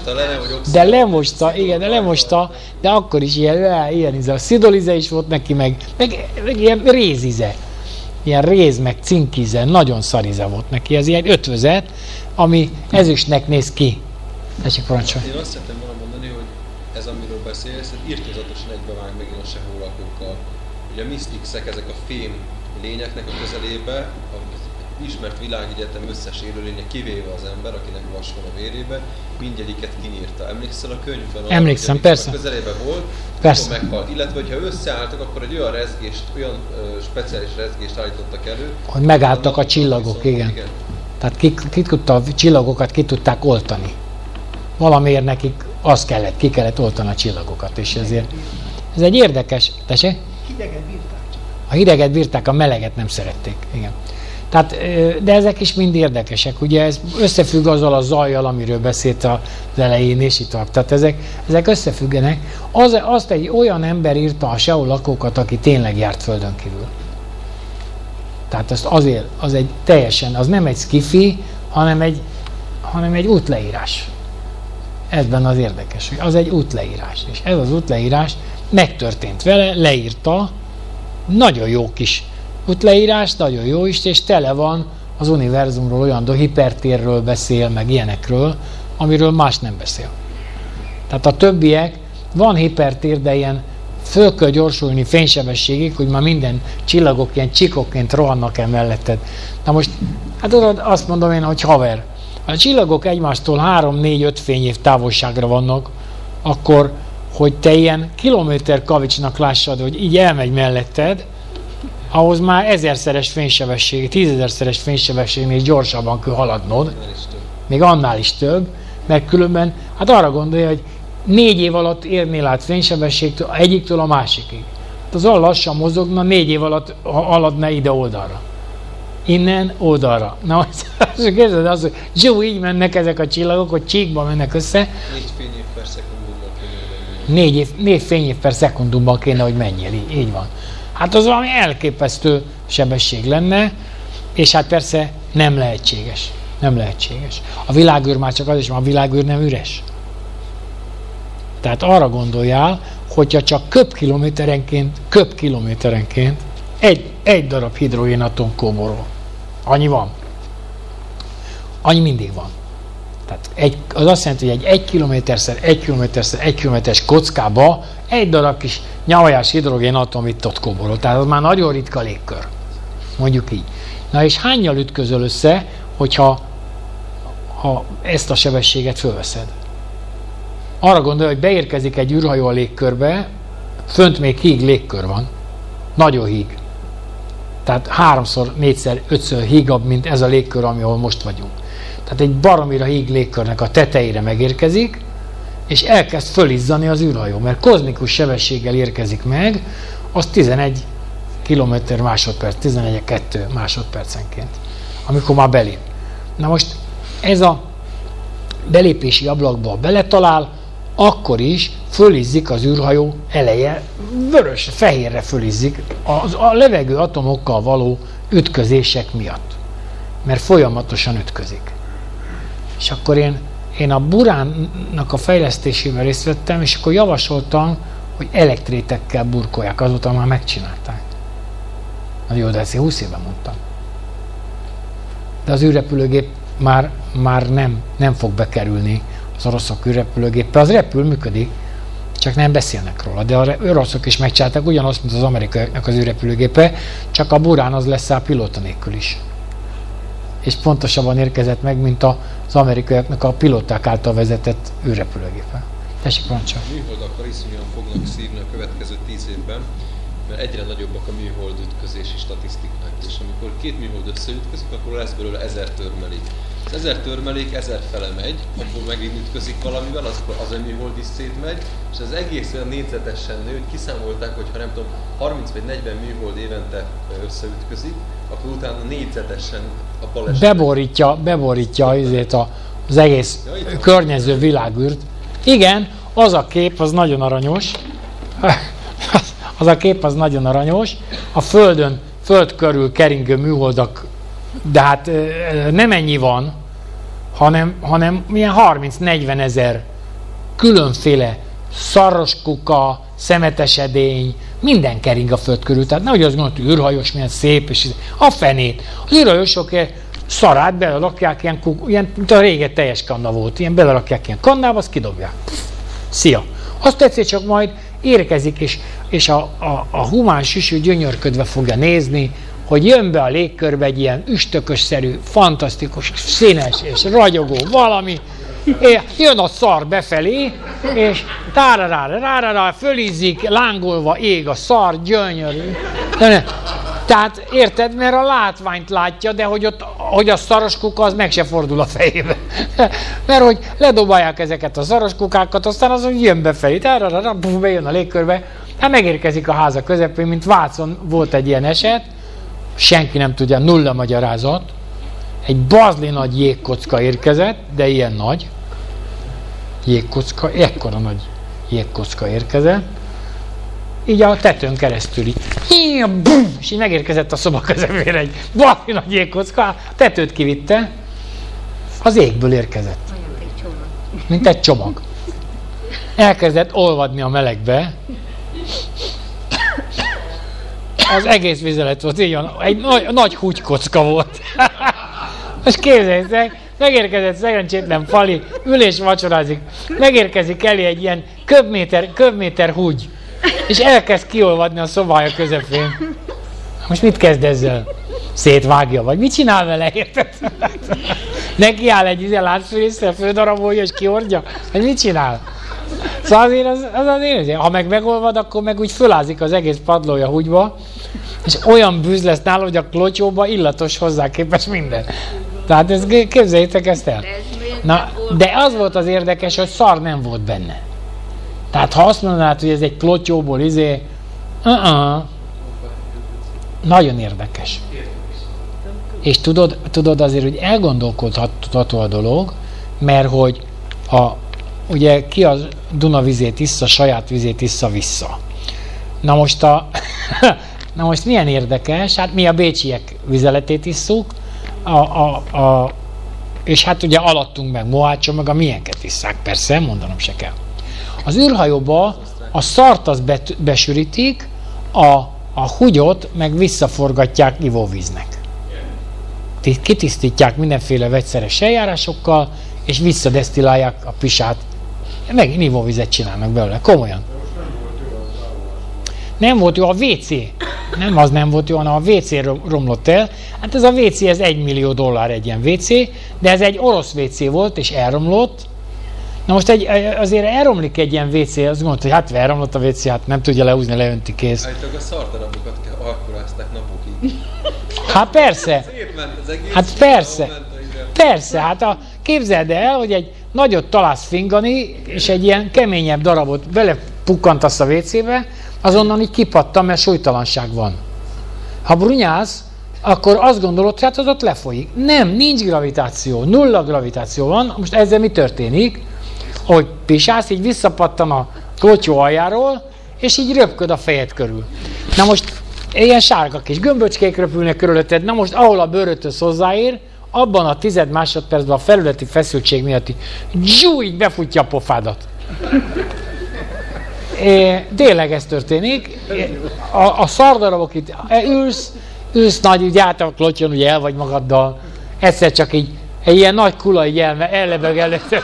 de lemosta, igen, de lemosta, de akkor is ilyen, bá, ilyen íze. A szidolíze is volt neki, meg, meg, meg ilyen rézíze. Ilyen réz, meg cinkíze, nagyon szaríze volt neki. Ez ilyen ötvözet, ami ezüstnek néz ki. Tessék, parancsolj. Én azt szeretném volna mondani, hogy ez, amiről beszélsz, ez irtózatosan egybevág megint a sehol lakókkal. Ugye a misztixek, ezek a fém lényeknek a közelébe, az ismert világegyetem összes élőlénye, kivéve az ember, akinek vas van a vérébe, mindegyiket kinyírta. Emlékszel a könyvben? Emlékszem, persze. A közelébe volt, persze. akkor meghalt. Illetve, hogyha összeálltak, akkor egy olyan rezgést, olyan ö, speciális rezgést állítottak elő, hogy megálltak a csillagok, igen. igen. Tehát ki, ki tudta, a csillagokat ki tudták oltani. Valamiért nekik az kellett, ki kellett oltani a csillagokat, és ezért ez egy érdekes, tessék? Hideget bírták csak. A hideget bírták, a meleget nem szerették, igen. Tehát, de ezek is mind érdekesek, ugye ez összefügg azzal a zajjal, amiről beszélt az elején, és itt van. Tehát ezek, ezek összefüggenek. Az, azt egy olyan ember írta a sehol lakókat, aki tényleg járt földön kívül. Tehát azt azért, az egy teljesen, az nem egy skifi, hanem egy, hanem egy útleírás. Ezben az érdekes, hogy az egy útleírás. És ez az útleírás megtörtént vele, leírta, nagyon jó kis útleírás, nagyon jó is, és tele van az univerzumról, olyan hipertérről beszél, meg ilyenekről, amiről más nem beszél. Tehát a többiek, van hipertér, de ilyen föl kell gyorsulni fénysebességig, hogy már minden csillagok ilyen csikokként rohannak el melletted. Na most, hát azt mondom én, hogy haver, a csillagok egymástól három, négy, öt fényév távolságra vannak, akkor, hogy te ilyen kilométer kavicsnak lássad, hogy így elmegy melletted, ahhoz már ezerszeres fénysebesség, tízezerszeres fénysebességnél gyorsabban kell haladnod, még annál is több, mert különben, hát arra gondolja, hogy négy év alatt érnél át fénysebességtől egyiktől a másikig. Az olyan lassan mozogna, négy év alatt haladna ide oldalra. innen oldalra. Na, most képzeld azt, hogy zsú, így mennek ezek a csillagok, hogy csíkba mennek össze. Négy fényév per szekundumban kéne, hogy menjél. Négy, év, négy fényév per szekundumban kéne, hogy menjél. Így, így van. Hát az valami elképesztő sebesség lenne, és hát persze nem lehetséges. Nem lehetséges. A világűr már csak az is, mert a világűr nem üres. Tehát arra gondoljál, hogyha csak köbkilométerenként, köbkilométerenként egy, egy darab hidrogénatom kóborol. Annyi van. Annyi mindig van. Tehát egy, az azt jelenti, hogy egy egy kilométerszer, egy kilométerszer, egy kilométeres kockába egy darab kis nyavajás hidrogénatom itt ott kóborol. Tehát az már nagyon ritka légkör. Mondjuk így. Na és hánnyal ütközöl össze, hogyha ha ezt a sebességet fölveszed? Arra gondolj, hogy beérkezik egy űrhajó a légkörbe, fönt még híg légkör van. Nagyon híg. Tehát háromszor, négyszer, ötször hígabb, mint ez a légkör, ahol most vagyunk. Tehát egy baromira híg légkörnek a tetejére megérkezik, és elkezd fölizzani az űrhajó, mert kozmikus sebességgel érkezik meg, az tizenegy kilométer másodperc, tizenegy kettő másodpercenként, amikor már belép. Na most ez a belépési ablakba beletalál, akkor is fölizzik az űrhajó eleje, vörös, fehérre fölizzik az, a levegő atomokkal való ütközések miatt. Mert folyamatosan ütközik. És akkor én, én a Buránnak a fejlesztésével részt vettem, és akkor javasoltam, hogy elektrétekkel burkolják. Azóta már megcsinálták. Na jó, de ezt én húsz éve mondtam. De az űrrepülőgép már, már nem, nem fog bekerülni az oroszok űrrepülőgépe. Az repül, működik, csak nem beszélnek róla. De az oroszok is megcsinálták ugyanazt, mint az amerikaiaknak az űrrepülőgépe, csak a Burán az lesz a pilóta nélkül is. És pontosabban érkezett meg, mint az amerikaiaknak a pilóták által vezetett űrrepülőgépe. Tessék, parancsolj! A műholdakkal iszonyúan fognak szívni a következő tíz évben, mert egyre nagyobbak a műhold ütközési statisztikák, és amikor két műhold összeütközik, akkor lesz belőle ezer törmelék. Az ezer törmelék ezer fele megy, akkor megint ütközik valamivel, az, az a műhold is szétmegy, és az egész olyan négyzetesen nő, hogy kiszámolták, hogy ha nem tudom, harminc vagy negyven műhold évente összeütközik, akkor utána négyzetesen a baleset. Beborítja, beborítja azért a, az egész ja, környező világűrt. Igen, az a kép az nagyon aranyos. Az a kép az nagyon aranyos. A Földön, Föld körül keringő műholdak, de hát nem ennyi van, hanem, hanem milyen harminc-negyven ezer különféle szarvaskuka, szemetesedény, minden kering a Föld körül. Tehát nehogy azt gondolod, hogy űrhajós milyen szép, és a fenét. Az űrhajósok szarát belerakják, ilyen, ilyen, mint a régen teljes kanna volt, ilyen belerakják ilyen kannába, azt kidobják. Szia! Azt egyszer csak majd érkezik, és, és a, a, a humán süsű gyönyörködve fogja nézni, hogy jön be a légkörbe egy ilyen üstökösszerű, fantasztikus, színes és ragyogó valami, jön a szar befelé, és tárarára, rárára, fölizzik, lángolva ég a szar, gyönyörű. Tehát érted, mert a látványt látja, de hogy, ott, hogy a szaroskuka az meg se fordul a fejébe. Mert hogy ledobálják ezeket a szaroskukákat, aztán az, hogy jön befelé, tárarára, bejön a légkörbe, hát megérkezik a háza közepén, mint Vácon volt egy ilyen eset, senki nem tudja, nulla magyarázat, egy bazli nagy jégkocka érkezett, de ilyen nagy jégkocka, ekkora nagy jégkocka érkezett, így a tetőn keresztül így, és így megérkezett a szoba közepére egy bazli nagy jégkocka, a tetőt kivitte, az égből érkezett. Mint egy csomag. Elkezdett olvadni a melegbe, az egész vizelet volt, így van, egy nagy, nagy húgykocka volt. Most képzeljétek, megérkezett szerencsétlen Fali, ülés vacsorázik, megérkezik elé egy ilyen köbméter, köbméter húgy, és elkezd kiolvadni a szobája közepén. Most mit kezd ezzel? Szétvágja, vagy mit csinál vele, érted? Neki áll egy íze láncfűrészre, földarabolja és kiordja, vagy mit csinál? Szóval azért az, az azért, ha meg megolvad, akkor meg úgy fölázik az egész padlója húgyba, és olyan bűz lesz nála, hogy a klotyóba illatos hozzá képes minden. Tehát ez, képzeljétek ezt el. Na, de az volt az érdekes, hogy szar nem volt benne. Tehát ha azt mondanád, hogy ez egy klotyóból izé, uh-uh, nagyon érdekes. És tudod, tudod azért, hogy elgondolkodható a dolog, mert hogy a, ugye ki a Duna vizét issza, saját vizét issza vissza. Na most, a, na most milyen érdekes, hát mi a bécsiek vizeletét isszuk, a, a, a, és hát ugye alattunk meg Mohácson, meg a miénket isszák, persze, mondanom se kell. Az űrhajóba a szart az bet, besűrítik, a, a húgyot meg visszaforgatják ivóvíznek. Kitisztítják mindenféle vegyszeres eljárásokkal, és visszadesztillálják a pisát. Megint ivóvizet csinálnak belőle, komolyan. Nem volt jó a vé cé. Nem az nem volt jó, hanem a vé cé romlott el. Hát ez a vé cé, ez egy millió dollár egy ilyen vé cé, de ez egy orosz vé cé volt, és elromlott. Na most egy, azért elromlik egy ilyen vé cé, azt mondta, hogy hát elromlott a vé cé, hát nem tudja lehúzni, leönti, kész. Állítólag a szardarabokat alkurázták napokig. Hát persze. Hát persze. Persze, hát a, képzeld el, hogy egy nagyot találsz fingani, és egy ilyen keményebb darabot belepukkantasz a vé cébe, azonnan így kipattan, mert súlytalanság van. Ha brunyálsz, akkor azt gondolod, hogy hát az ott lefolyik. Nem, nincs gravitáció, nulla gravitáció van. Most ezzel mi történik? Hogy pisálsz, így visszapattan a klotyó aljáról, és így röpköd a fejed körül. Na most ilyen sárga kis gömböcskék röpülnek körülötted, na most ahol a bőröthöz hozzáér, abban a tized másodpercben a felületi feszültség miatt zsú, így befutja a pofádat. É, tényleg ez történik. A, a szardarabok itt ülsz, ülsz nagy, úgy át a klotyon, ugye el vagy magaddal, egyszer csak így egy ilyen nagy kula így el, ellebeg előtte.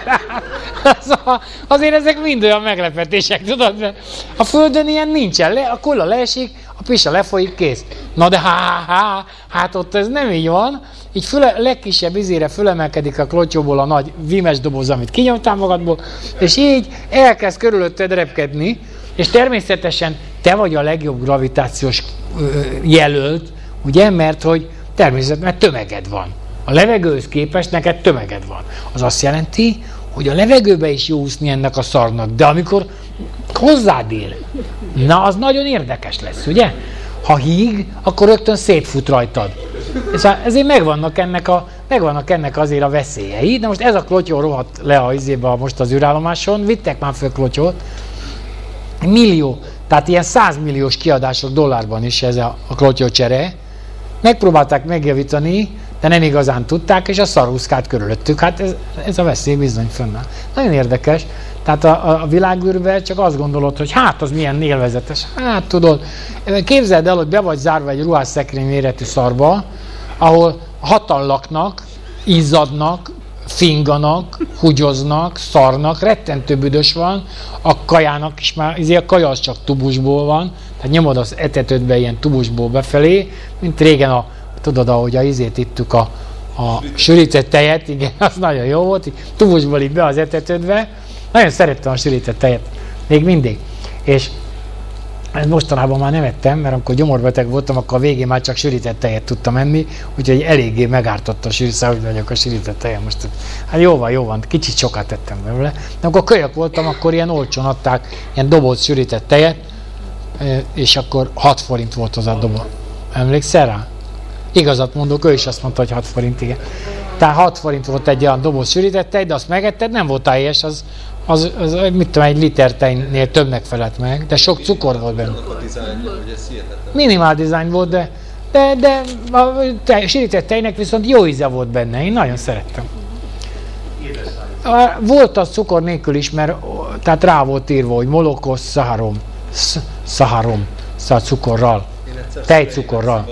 Az azért ezek mind olyan meglepetések, tudod? Mert a földön ilyen nincsen, le, a kula leesik, a pisa lefolyik, kész. Na de há, há, hát ott ez nem így van. Így füle, legkisebb izére fölemelkedik a klotyóból a nagy vímes doboz, amit kinyomtál magadból, és így elkezd körülötted repkedni, és természetesen te vagy a legjobb gravitációs jelölt, ugye, mert hogy természetesen mert tömeged van. A levegőhöz képest neked tömeged van. Az azt jelenti, hogy a levegőbe is jó úszni ennek a szarnak, de amikor hozzád ér, na az nagyon érdekes lesz, ugye? Ha híg, akkor rögtön szétfut rajtad. Ezért megvannak ennek, a, megvannak ennek azért a veszélyei. De most ez a klotyó rohadt le a izébe most az űrállomáson, vittek már föl klotyót. Millió, tehát ilyen százmilliós kiadások dollárban is ez a, a klotyócsere. Megpróbálták megjavítani, de nem igazán tudták, és a szarúszkát körülöttük. Hát ez, ez a veszély bizony fönnáll. Nagyon érdekes. Tehát a, a világűrben csak azt gondolod, hogy hát az milyen élvezetes. Hát tudod, képzeld el, hogy be vagy zárva egy ruhásszekrény méretű szarba, ahol hatan laknak, izzadnak, finganak, húgyoznak, szarnak, rettentő büdös van, a kajának is már, ezért a kaja az csak tubusból van, tehát nyomod az etetődbe ilyen tubusból befelé, mint régen a, tudod, ahogy a izét ittük a, a sűrített tejet, igen, az nagyon jó volt, így tubusból így be az etetődbe. Nagyon szerettem a sűrített tejet, még mindig. És mostanában már nem ettem, mert amikor gyomorbeteg voltam, akkor a végén már csak sűrített tejet tudtam enni, úgyhogy eléggé megártotta a sűrített, hogy vagyok a sűrített tejet. Most, hát jó van, jó van, kicsit sokat tettem belőle. De amikor kölyök voltam, akkor ilyen olcsón adták ilyen doboz sűrített tejet, és akkor hat forint volt az a doboz. Emlékszel rá? Igazat mondok, ő is azt mondta, hogy hat forint, igen. Tehát hat forint volt egy olyan doboz sűrített tej, de azt megetted, nem volt teljes, az, az, az, mit tudom, egy liter tejnél többnek felett meg, de sok cukor volt benne. Minimál dizájn volt, de, de, de a tej, sűrített tejnek viszont jó íze volt benne, én nagyon szerettem. Volt az cukor nélkül is, mert tehát rá volt írva, hogy molokos szaharom, szaharom, szóval cukorral, tejcukorral.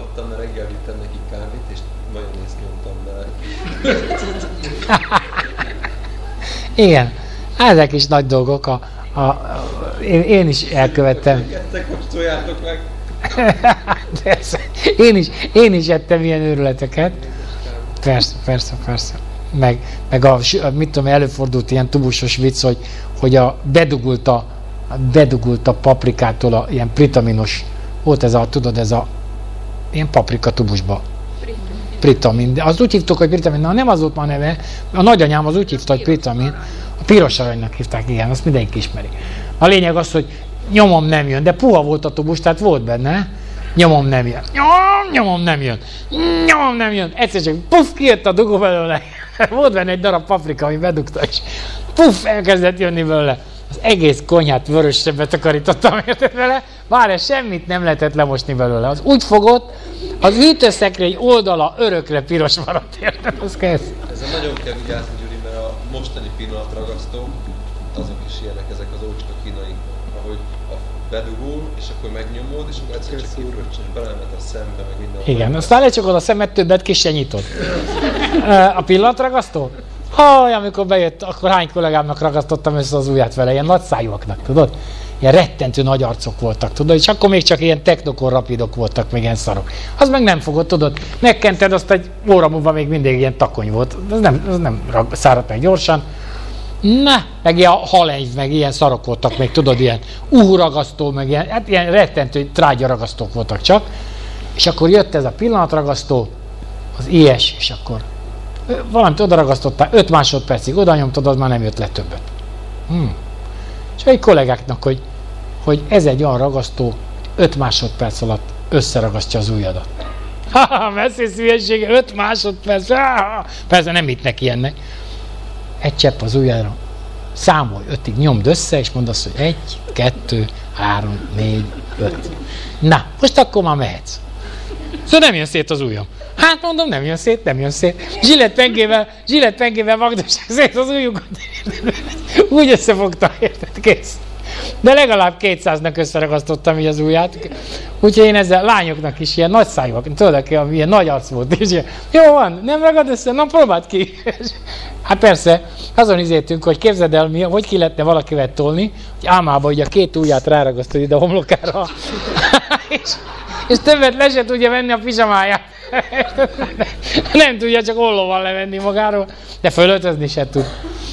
Igen, ezek is nagy dolgok. A, a, a, én, én is elkövettem. Persze. Én is, én is ettem ilyen őrületeket. Persze, persze, persze. Meg, meg a, mit tudom, előfordult ilyen tubusos vicc, hogy, hogy a bedugult a, bedugult a paprikától a ilyen pritaminos, volt ez a, tudod, ez a ilyen paprika tubusba. Pritamin. De az úgy hívtuk, hogy pritamin, na nem az volt már neve, a nagyanyám az úgy hívta, hogy pritamin, a piros aranynak hívták, igen, azt mindenki ismeri. A lényeg az, hogy nyomom nem jön, de puha volt a tubus, tehát volt benne, nyomom nem jön. Nyom, nyomom, nem jön. Nyomom, nem jön. Egyszer csak puff, kijött a dugó belőle. Volt benne egy darab paprika, ami bedugta, és puff, elkezdett jönni belőle. Az egész konyhát vörösre betakarítottam, érted vele? Várj, semmit nem lehetett lemosni belőle. Az úgy fogott, az hűtőszekrény oldala örökre piros maradt, érted? Az kezd. Ezzel nagyon kell vigyázni, Gyuri, mert a mostani pillanatragasztók, azok is ilyenek, ezek az ócska kínai, ahogy a bedugul, és akkor megnyomod, és akkor egyszer csak kifröccsen, és belemet a szembe, meg minden. Igen, aztán lecsukod a szemet, többet ki se nyitod. A pillanatragasztó? Haj, amikor bejött, akkor hány kollégámnak ragasztottam össze az ujját vele, ilyen nagyszájúaknak, tudod? Ilyen rettentő nagy arcok voltak, tudod? És akkor még csak ilyen technokor rapidok voltak, még ilyen szarok. Az meg nem fogod, tudod? Megkented, azt egy óra múlva még mindig ilyen takony volt. Az nem, az nem száradt meg gyorsan. Na, meg ilyen halenyv, meg ilyen szarok voltak még, tudod, ilyen uhuragasztó, meg ilyen, hát ilyen rettentő trágya-ragasztók voltak csak. És akkor jött ez a pillanatragasztó, az ilyes, és akkor valamit odaragasztottál, öt másodpercig oda nyomtad, az már nem jött le többet. Hmm. És egy kollégáknak, hogy, hogy ez egy olyan ragasztó, öt másodperc alatt összeragasztja az ujjadat. Ha-ha, beszélsz hülyesége, öt másodperc, ha-ha. Persze nem hittnek ilyennek. Egy csepp az ujjára, számolj ötig, nyomd össze, és mondd azt, hogy egy, kettő, három, négy, öt. Na, most akkor már mehetsz. Szóval nem jön szét az ujjam. Hát mondom, nem jön szét, nem jön szét. Zsillett pengével, zsillett pengével magdossák szét az ujjukat. Úgy összefogta, érted, kész. De legalább kétszáznak összeragasztottam így az ujját. Úgyhogy én ezzel lányoknak is ilyen nagy szájúak, tudod, aki ilyen nagy arc volt. És ilyen, jó van, nem ragad össze, na próbáld ki. Hát persze, azon izéltünk, hogy képzeld el, mi, hogy ki lehetne valakivel tolni, hogy álmában ugye a két ujját ráragasztod ide a homlokára. és, és többet le se tudja venni a pizsamáját. Nem tudja csak ollóval levenni magáról, de fölöltözni se tud.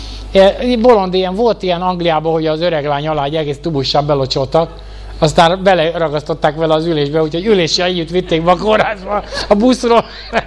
Bolond ilyen, volt ilyen Angliában, hogy az öreg lány alá egy egész tubussal belocsoltak, aztán beleragasztották vele az ülésbe, úgyhogy üléssel együtt vitték be a kórházba a buszról.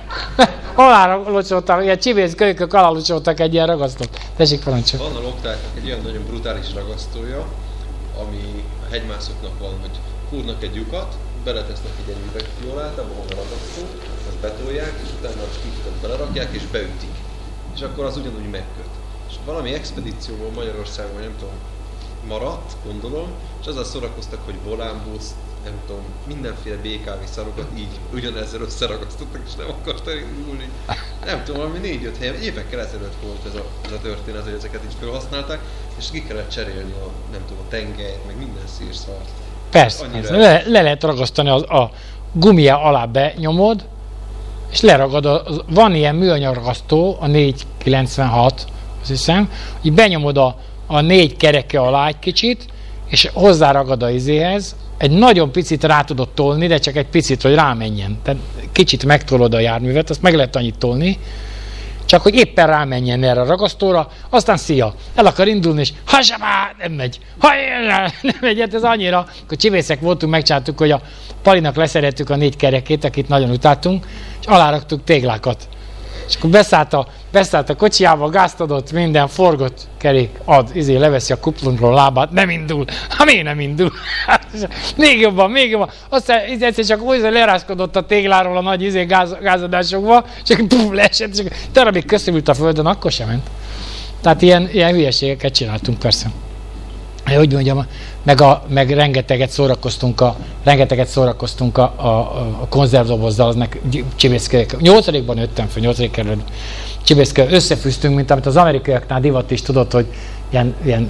Alára locsoltak, ilyen csibész kölykök alá locsoltak egy ilyen ragasztót. Tessék, parancsol. Van a loktáknak egy olyan nagyon brutális ragasztója, ami a hegymászoknak van, hogy húrnak egy lyukat, beletesznek egy üvegfiolát, abban van a ragasztó, azt betolják, és utána a skiftet belerakják, és beütik. És akkor az ugyanúgy megköt. És valami expedícióból Magyarországon, nem tudom, maradt, gondolom, és azzal szórakoztak, hogy volánbuszt, nem tudom, mindenféle bé ká vé szarokat így ugyanezzel összeragasztottak, és nem akart elindulni. Nem tudom, valami négy-öt helyen, évekkel ezelőtt volt ez a, ez a történet, hogy ezeket így felhasználták, és ki kellett cserélni a, nem tudom, a tengelyt, meg minden szírszart. Persze, persze. Le, le lehet ragasztani az, a gumia alá benyomod, és leragad, a, van ilyen műanyag ragasztó, a négy kilencvenhat, azt hiszem, hogy benyomod a, a négy kereke alá egy kicsit, és hozzáragad a izéhez, egy nagyon picit rá tudod tolni, de csak egy picit, hogy rámenjen. Tehát kicsit megtolod a járművet, azt meg lehet annyit tolni, csak hogy éppen rámenjen erre a ragasztóra, aztán szia, el akar indulni, és hasabá, nem megy, hajjá, nem megy, hát ez annyira, akkor csivészek voltunk, megcsináltuk, hogy a Palinak leszerettük a négy kerekét, akit nagyon utáltunk, és aláraktuk téglákat. És akkor beszállt a, beszállt a kocsiába, gázt adott, minden forgott kerék, ad, izé, leveszi a kuplungról a lábát, nem indul. Hát miért nem indul? még jobban, még jobban. Aztán egyszer csak úgy lerázkodott a tégláról a nagy izé, gáz, gázadásokba, csak puf, leesett, csak darabig köszönült a földön, akkor sem ment. Tehát ilyen, ilyen hülyeségeket csináltunk persze. Hogy mondjam, meg, a, meg rengeteget szórakoztunk a, rengeteget szórakoztunk a, a, a konzervdobozzal, aznak csibészkőek. Nyolcadikban nőttem fel, nyolcadik kerületben. Csibészkőek összefűztünk, mint amit az amerikaiaknál divat is tudod, hogy ilyen, ilyen,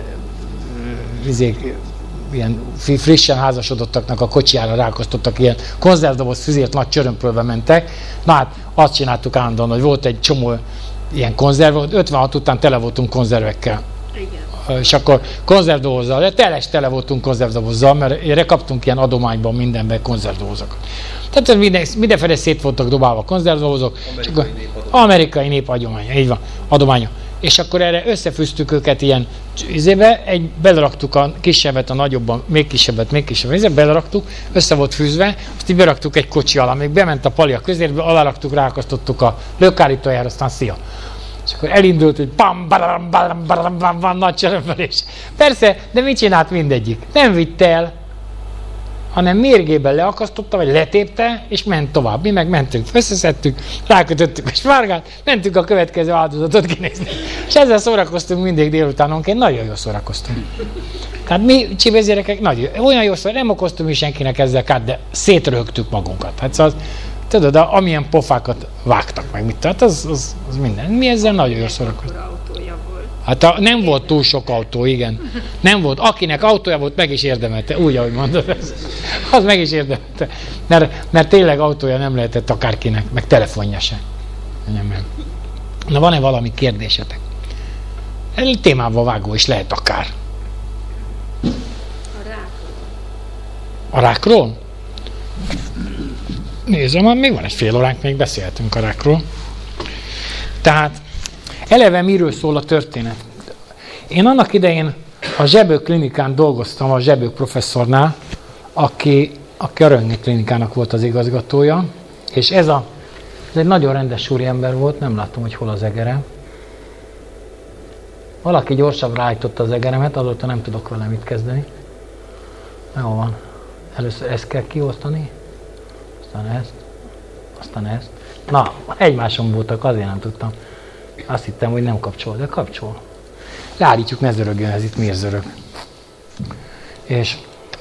izé, ilyen frissen házasodottaknak a kocsijára rákoztottak, ilyen konzervdoboz fűzért nagy csörömpölve mentek. Na hát azt csináltuk állandóan, hogy volt egy csomó ilyen konzerv, ötvenhat után tele voltunk konzervekkel. Igen. És akkor konzervdobozzal, de teles tele voltunk konzervdobozzal, mert erre kaptunk ilyen adományban mindenben konzervdobozokat. Tehát minden, mindenféle szét voltak dobálva konzervdobozok. Amerikai népadomány. Amerikai népadyománya, így van, adománya. És akkor erre összefűztük őket ilyen izébe, egy, beleraktuk a kisebbet, a nagyobban, még kisebbet, még kisebbet, izébe, beleraktuk, össze volt fűzve, azt így beraktuk egy kocsi alá, még bement a Pali a közérbe, aláraktuk, ráakasztottuk a lökállítójára, aztán szia. És akkor elindult, hogy bam, baram, baram, baram, baram, baram, nagy csörömpölés. Persze, de mit csinált mindegyik? Nem vitte el. hanem mérgében leakasztotta, vagy letépte, és ment tovább. Mi meg mentünk, összeszedtük, rákötöttük a spárgát, mentünk a következő áldozatot kinézni. És ezzel szórakoztunk mindig délutánonként, nagyon jól szórakoztunk. Tehát mi csibészgyerekek nagyon, olyan jó szó, nem okoztunk mi senkinek ezzel kát, de szétröhögtük magunkat. Hát szóval, tudod, amilyen pofákat vágtak meg, mit tehát az, az, az minden. Mi ezzel nagyon jól szórakoztunk. Hát a, nem volt túl sok autó, igen. Nem volt. Akinek autója volt, meg is érdemelte. Úgy, ahogy mondod. Az meg is érdemelte. Mert, mert tényleg autója nem lehetett akárkinek, meg telefonja se. Na, van-e valami kérdésetek? El témába vágó is lehet akár. A rákról. A rákról? Nézem, még van egy fél óránk, még beszélhetünk a rákról. Tehát eleve miről szól a történet? Én annak idején a Zsebők klinikán dolgoztam, a Zsebők professzornál, aki, aki a Röntgen klinikának volt az igazgatója, és ez, a, ez egy nagyon rendes úriember volt, nem láttam, hogy hol az egerem. Valaki gyorsabb ráállította az egeremet, azóta nem tudok vele mit kezdeni. Jó van. Először ezt kell kiosztani, aztán ezt, aztán ezt. Na, egymáson voltak, azért nem tudtam. Azt hittem, hogy nem kapcsol, de kapcsol. Leállítjuk, ne zörögjön, ez itt miért zörög. És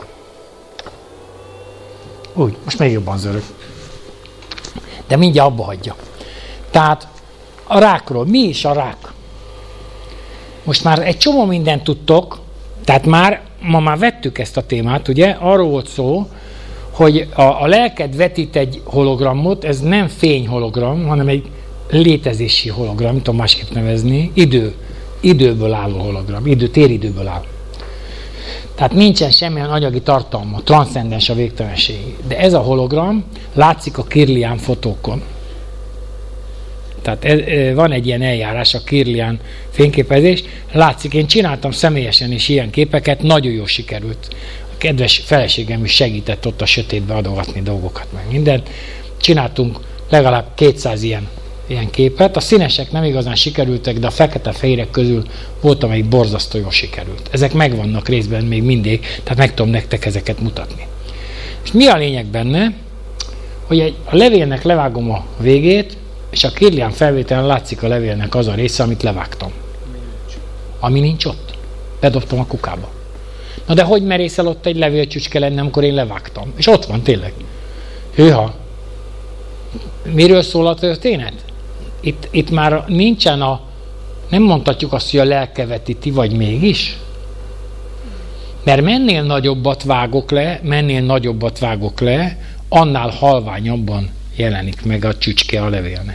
úgy, most még jobban zörög. De mindjárt abba hagyja. Tehát a rákról. Mi is a rák? Most már egy csomó mindent tudtok, tehát már, ma már vettük ezt a témát, ugye? Arról volt szó, hogy a, a lelked vetít egy hologramot, ez nem fényhologram, hanem egy létezési hologram, nem tudom másképp nevezni, idő, időből álló hologram, idő, téridőből áll. Tehát nincsen semmilyen anyagi tartalma, transzcendens a végtelenség. De ez a hologram látszik a Kirlian fotókon. Tehát ez, van egy ilyen eljárás, a Kirlian fényképezés. Látszik, én csináltam személyesen is ilyen képeket, nagyon jól sikerült. A kedves feleségem is segített ott a sötétbe adogatni dolgokat, meg mindent. Csináltunk legalább kétszáz ilyen, ilyen képet. A színesek nem igazán sikerültek, de a fekete-fehérek közül volt, amelyik borzasztó jól sikerült. Ezek megvannak részben még mindig, tehát meg tudom nektek ezeket mutatni. És mi a lényeg benne, hogy egy, a levélnek levágom a végét, és a Kirlian felvételen látszik a levélnek az a része, amit levágtam. Ami nincs ott. Bedobtam a kukába. Na de hogy merészel ott egy levélcsücske lenni, amikor én levágtam? És ott van tényleg. Hűha. Miről szól a történet? Itt, itt már nincsen a... Nem mondhatjuk azt, hogy a lelke vetíti, vagy mégis? Mert mennél nagyobbat vágok le, mennél nagyobbat vágok le, annál halványabban jelenik meg a csücske a levélnek.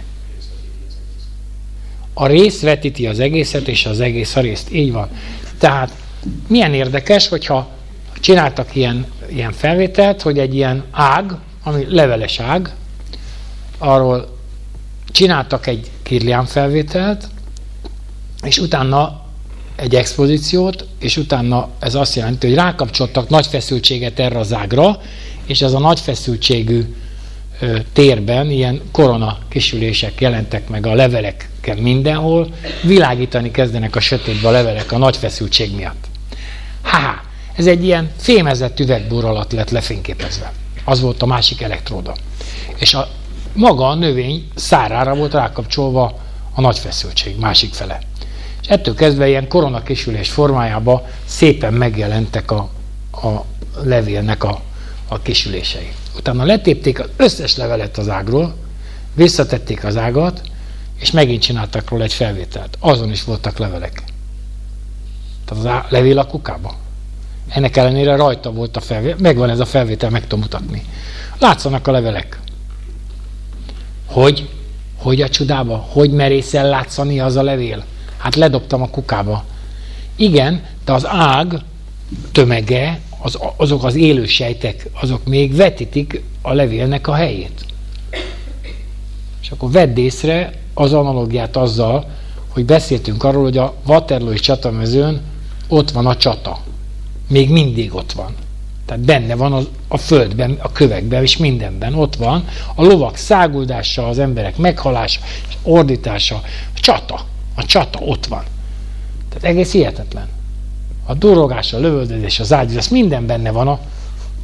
A rész vetíti az egészet, és az egész a részt. Így van. Tehát milyen érdekes, hogyha csináltak ilyen, ilyen felvételt, hogy egy ilyen ág, ami leveles ág, arról csináltak egy Kirlian felvételt, és utána egy expozíciót, és utána ez azt jelenti, hogy rákapcsoltak nagy feszültséget erre az ágra, és ez a nagy feszültségű térben ilyen korona kisülések jelentek meg a leveleken mindenhol, világítani kezdenek a sötétbe a levelek a nagy feszültség miatt. Há, ez egy ilyen fémezett üvegbúr alatt lett lefényképezve. Az volt a másik elektróda. És a, maga a növény szárára volt rákapcsolva a nagy feszültség másik fele. És ettől kezdve ilyen korona kisülés formájában szépen megjelentek a, a levélnek a, a kisülései. Utána letépték az összes levelet az ágról, visszatették az ágat, és megint csináltak róla egy felvételt. Azon is voltak levelek. Tehát az á- levél a kukába. Ennek ellenére rajta volt a felvétel. Megvan ez a felvétel, meg tudom mutatni. Látszanak a levelek. Hogy? Hogy a csodába? Hogy merészel látszani az a levél? Hát ledobtam a kukába. Igen, de az ág tömege, az, azok az élő sejtek, azok még vetítik a levélnek a helyét. És akkor vedd észre az analogiát azzal, hogy beszéltünk arról, hogy a waterlooi csatamezőn ott van a csata. Még mindig ott van. Tehát benne van az, a földben, a kövekben és mindenben ott van. A lovak száguldása, az emberek meghalása, és ordítása, a csata. A csata ott van. Tehát egész hihetetlen. A durrogás, a lövöldözés, az ágyúzás, minden benne van a,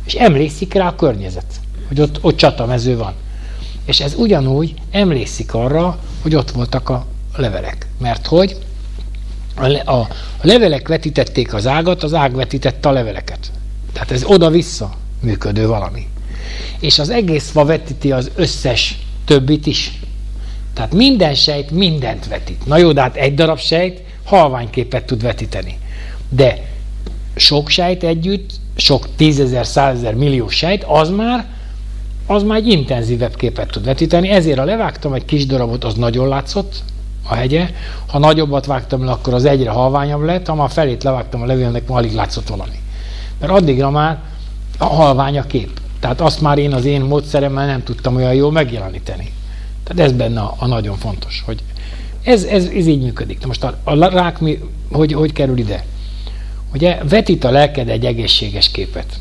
És emlékszik rá a környezet, hogy ott, ott csatamező van. És ez ugyanúgy emlékszik arra, hogy ott voltak a levelek. Mert hogy a, le, a, a levelek vetítették az ágat, az ág vetítette a leveleket. Tehát ez oda-vissza működő valami. És az egész fa vetíti az összes többit is. Tehát minden sejt mindent vetít. Na jó, de hát egy darab sejt halványképet tud vetíteni. De sok sejt együtt, sok tízezer, százezer, millió sejt, az már, az már egy intenzívebb képet tud vetíteni. Ezért ha levágtam egy kis darabot, az nagyon látszott, a hegye. Ha nagyobbat vágtam le, akkor az egyre halványabb lett, ha már felét levágtam a levélnek, már alig látszott valami. Mert addigra már a halvány a kép. Tehát azt már én az én módszeremmel nem tudtam olyan jól megjeleníteni. Tehát ez benne a, a nagyon fontos, hogy ez, ez, ez így működik. De most a, a rák mi, hogy, hogy kerül ide? Ugye vetít a lelked egy egészséges képet.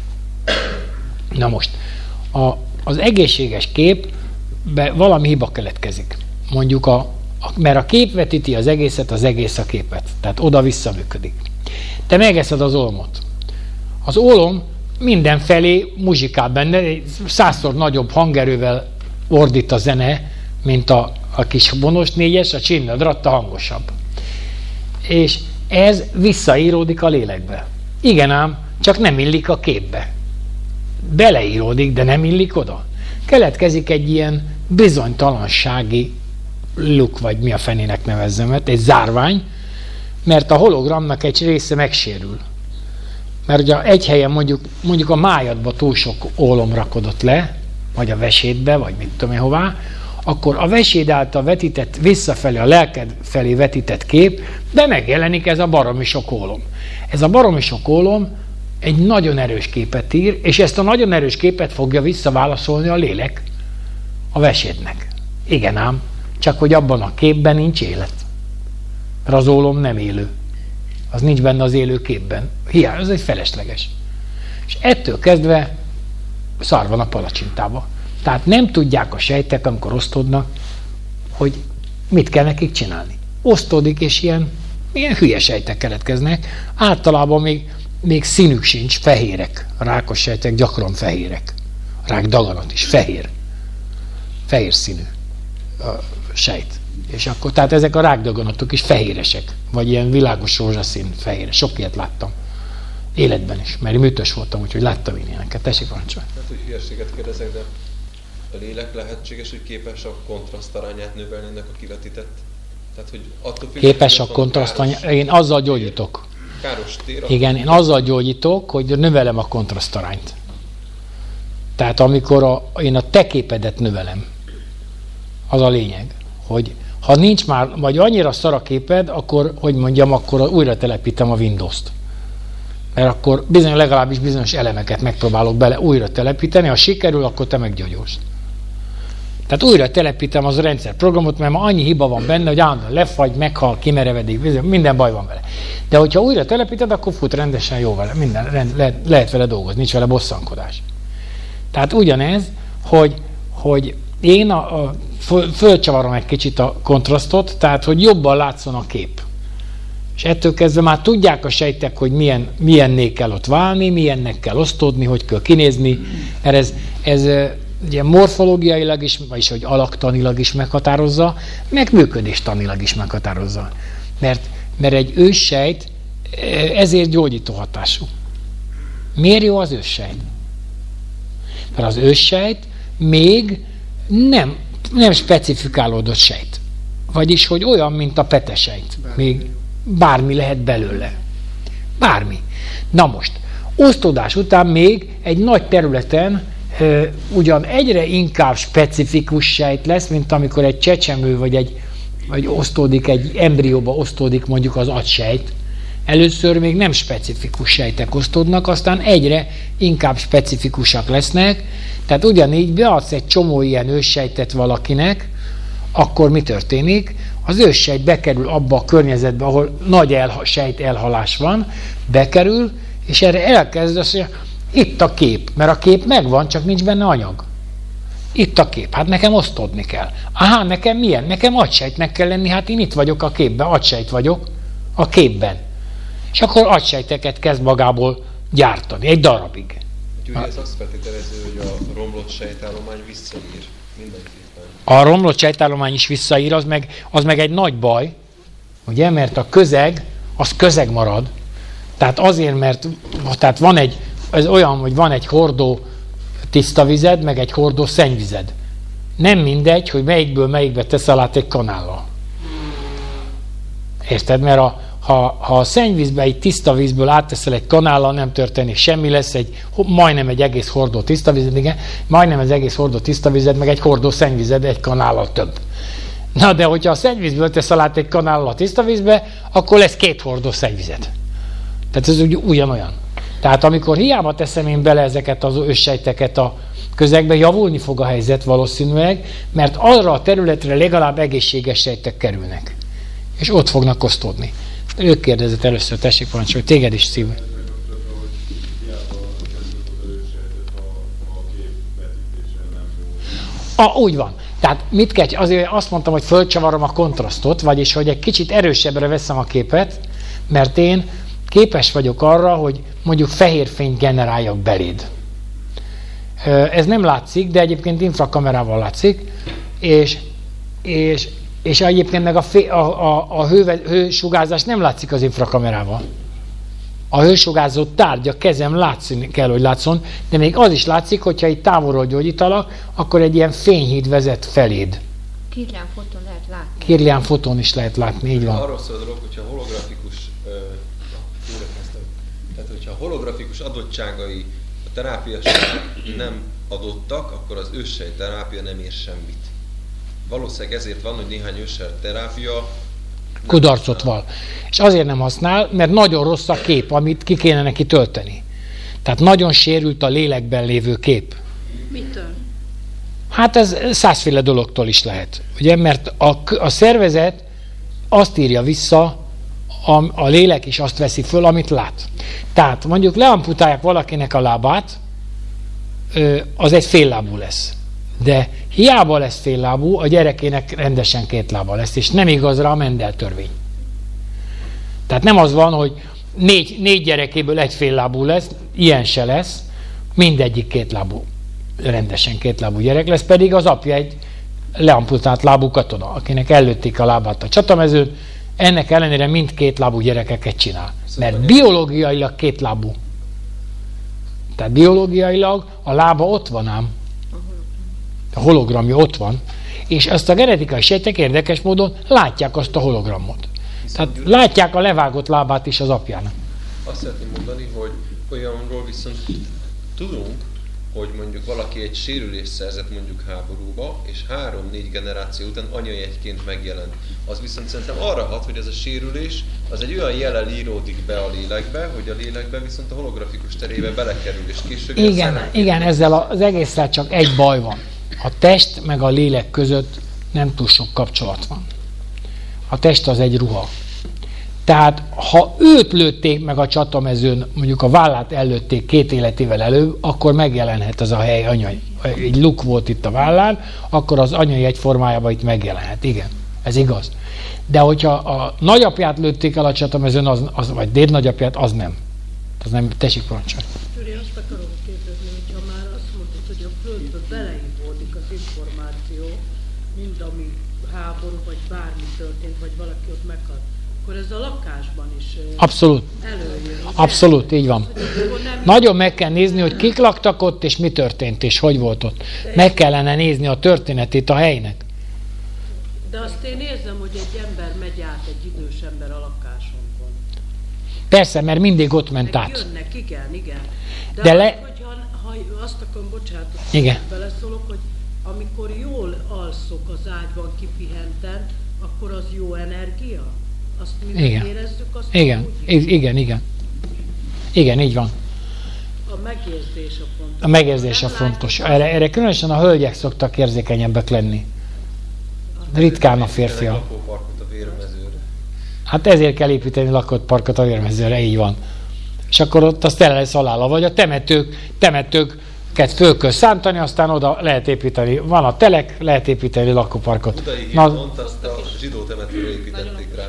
Na most, a, az egészséges képbe valami hiba keletkezik. Mondjuk, a, a, mert a kép vetíti az egészet, az egész a képet. Tehát oda-vissza működik. Te megeszed az ólmot. Az ólom mindenfelé muzsikál benne, százszor nagyobb hangerővel ordít a zene, mint a, a kis bonos négyes, a csinnadratta hangosabb. És ez visszaíródik a lélekbe. Igen ám, csak nem illik a képbe. Beleíródik, de nem illik oda. Keletkezik egy ilyen bizonytalansági luk, vagy mi a fenének nevezzem, egy zárvány, mert a hologramnak egy része megsérül. Mert ugye egy helyen mondjuk, mondjuk a májadba túl sok ólom rakodott le, vagy a vesédbe, vagy mit tudom én hová, akkor a veséd által vetített, visszafelé, a lelked felé vetített kép, de megjelenik ez a baromi sok ólom. Ez a baromi sok ólom egy nagyon erős képet ír, és ezt a nagyon erős képet fogja visszaválaszolni a lélek a vesédnek. Igen ám, csak hogy abban a képben nincs élet. Mert az ólom nem élő. Az nincs benne az élő képben. Hiány, az egy felesleges. És ettől kezdve szar van a palacsintába. Tehát nem tudják a sejtek, amikor osztódnak, hogy mit kell nekik csinálni. Osztódik, és ilyen, ilyen hülye sejtek keletkeznek. Általában még, még színük sincs, fehérek. A rákos sejtek gyakran fehérek. A rák daganat is fehér. Fehér színű a sejt. És akkor, tehát ezek a rákdaganatok is fehéresek. Vagy ilyen világos rózsaszín fehéres. Sok ilyet láttam. Életben is, mert műtös voltam, úgyhogy láttam én ilyeneket. Tessék, parancsolj. Hát, hogy hülyeséget kérdezek, de a lélek lehetséges, hogy képes a kontrasztarányát növelni ennek a kivetített? Tehát, hogy attól függ, képes a kontrasztarányát, én azzal gyógyítok. Káros tér. Igen, én azzal gyógyítok, hogy növelem a kontrasztarányt. Tehát amikor a, én a te képedet növelem, az a lényeg, hogy ha nincs már, vagy annyira szar a képed, akkor, hogy mondjam, akkor újra telepítem a Windows-t. Mert akkor bizony, legalábbis bizonyos elemeket megpróbálok bele újra telepíteni, ha sikerül, akkor te meggyógyulsz. Tehát újra telepítem az a rendszerprogramot, mert ma annyi hiba van benne, hogy állandóan lefagy, meghal, kimerevedik, minden baj van vele. De hogyha újra telepíted, akkor fut rendesen jó vele, minden, rend, lehet, lehet vele dolgozni, nincs vele bosszankodás. Tehát ugyanez, hogy, hogy én a, a, föl, fölcsavarom egy kicsit a kontrasztot, tehát hogy jobban látszon a kép. És ettől kezdve már tudják a sejtek, hogy milyen, milyenné kell ott válni, milyennek kell osztódni, hogy kell kinézni, mert ez, ez ugye morfológiailag is, vagyis hogy alaktanilag is meghatározza, meg működéstanilag is meghatározza. Mert, mert egy őssejt ezért gyógyító hatású. Miért jó az őssejt? Mert az őssejt még nem, nem specifikálódott sejt. Vagyis, hogy olyan, mint a petesejt. Még bármi lehet belőle. Bármi. Na most, osztódás után még egy nagy területen uh, ugyan egyre inkább specifikus sejt lesz, mint amikor egy csecsemő vagy egy vagy osztódik, egy embrióba osztódik mondjuk az agysejt. Először még nem specifikus sejtek osztódnak, aztán egyre inkább specifikusak lesznek. Tehát ugyanígy beadsz egy csomó ilyen őssejtet valakinek, akkor mi történik? Az őssejt bekerül abba a környezetbe, ahol nagy elha, sejt elhalás van, bekerül, és erre elkezd azt mondja, itt a kép, mert a kép megvan, csak nincs benne anyag. Itt a kép, hát nekem osztódni kell. Aha, nekem milyen? Nekem agysejtnek kell lenni, hát én itt vagyok a képben, agysejt vagyok a képben. És akkor agysejteket kezd magából gyártani, egy darabig. Úgyhogy ez azt feltételező, hogy a romlott sejtállomány visszaír mindenképpen. A romlott sejtállomány is visszaír, az meg, az meg egy nagy baj, ugye, mert a közeg, az közeg marad. Tehát azért, mert tehát van egy, ez olyan, hogy van egy hordó tiszta vized, meg egy hordó szennyvized. Nem mindegy, hogy melyikből melyikbe teszel át egy kanállal. Érted? Mert a, ha, ha a szennyvízbe egy tiszta vízből átteszel egy kanállal, nem történik semmi, lesz egy, majdnem egy egész hordó tiszta vized, igen, majdnem az egész hordó tiszta vized, meg egy hordó szennyvized egy kanállal több. Na de hogyha a szennyvízből teszel át egy kanállal a tiszta vízbe, akkor lesz két hordó szennyvized. Tehát ez úgy, ugyanolyan. Tehát amikor hiába teszem én bele ezeket az őssejteket a közegbe, javulni fog a helyzet valószínűleg, mert arra a területre legalább egészséges sejtek kerülnek. És ott fognak osztódni. Ők kérdezett először, tessék parancsolni, téged is szív. Ah, úgy van. Tehát mit kell, azért azt mondtam, hogy fölcsavarom a kontrasztot, vagyis hogy egy kicsit erősebbre veszem a képet, mert én képes vagyok arra, hogy mondjuk fehér fényt generáljak beléd. Ez nem látszik, de egyébként infrakamerával látszik, és, és, és egyébként meg a, fé, a, a, a hő, hősugárzás nem látszik az infrakamerával. A hősugárzó tárgy, a kezem látszik kell, hogy látszon, de még az is látszik, hogyha itt távolról gyógyítalak, akkor egy ilyen fényhíd vezet feléd. Kirlian foton lehet látni. Kirlian foton is lehet látni, így van. Arról szól a dolog, hogyha holografikus, uh, tehát hogyha holografikus adottságai a terápia nem adottak, akkor az őssejt terápia nem ér semmit. Valószínűleg ezért van, hogy néhány őssejt terápia kudarcot val. És azért nem használ, mert nagyon rossz a kép, amit ki kéne neki tölteni. Tehát nagyon sérült a lélekben lévő kép. Mitől? Hát ez százféle dologtól is lehet. Ugye, mert a, a szervezet azt írja vissza, a, a lélek is azt veszi föl, amit lát. Tehát mondjuk leamputálják valakinek a lábát, az egy féllábú lesz. De hiába lesz féllábú, a gyerekének rendesen két lába lesz, és nem igaz rá a Mendel törvény. Tehát nem az van, hogy négy, négy gyerekéből egy féllábú lesz, ilyen se lesz, mindegyik kétlábú, rendesen kétlábú gyerek lesz, pedig az apja egy leamputált lábú katona, akinek ellőtték a lábát a csatamezőn, ennek ellenére mind kétlábú gyerekeket csinál. Mert biológiailag kétlábú. Tehát biológiailag a lába ott van ám. A hologramja ott van, és ezt a genetikai sejtek érdekes módon látják azt a hologramot. Tehát látják a levágott lábát is az apjának. Azt szeretném mondani, hogy olyanról viszont tudunk, hogy mondjuk valaki egy sérülést szerzett mondjuk háborúba, és három-négy generáció után anyajegyként megjelent. Az viszont szerintem arra hat, hogy ez a sérülés az egy olyan jellel íródik be a lélekbe, hogy a lélekben viszont a holografikus terébe belekerül, és később... Igen, igen, ezzel az egésszel csak egy baj van. A test meg a lélek között nem túl sok kapcsolat van. A test az egy ruha. Tehát, ha őt lőtték meg a csatamezőn, mondjuk a vállát ellőtték két életével előbb, akkor megjelenhet az a hely, anyai. Egy luk volt itt a vállán, akkor az anyai egyformájában itt megjelenhet. Igen, ez igaz. De hogyha a nagyapját lőtték el a csatamezőn, az, az, vagy dédnagyapját, az nem. Az nem, tessék parancsolni. Gyuri, azt akarom kérdezni, hogyha már azt mondtad, hogy a földbe beleívódik az információ, mind ami háború, vagy bármi történt, vagy valaki ott meghalt, akkor ez a lakásban is abszolút. előjön. Abszolút, így van. Nagyon meg kell nézni, hogy kik laktak ott, és mi történt, és hogy volt ott. Meg kellene nézni a történetét a helynek. De azt én érzem, hogy egy ember megy át, egy idős ember a lakásunkon. Persze, mert mindig ott ment Meg át. jönnek, igen, igen. De, De De le... le... hogyha ha azt akarom, bocsánat, Igen. beleszólok, hogy amikor jól alszok az ágyban kipihenten, akkor az jó energia? Azt mindig Igen. érezzük? Azt Igen, úgy? igen, igen. Igen, így van. A megérzés a fontos. A megérzés a Nem fontos. látjuk, Erre, erre különösen a hölgyek szoktak érzékenyebbek lenni. Ritkán a férfiak. lakóparkot a vérmezőre. Hát ezért kell építeni lakott parkot a vérmezőre, így van. És akkor ott azt tele lesz alála, vagy a temetők, temetőket föl kell szántani, aztán oda lehet építeni. Van a telek, lehet építeni lakóparkot. Budai Na, pont azt a zsidó temetőre építették rá.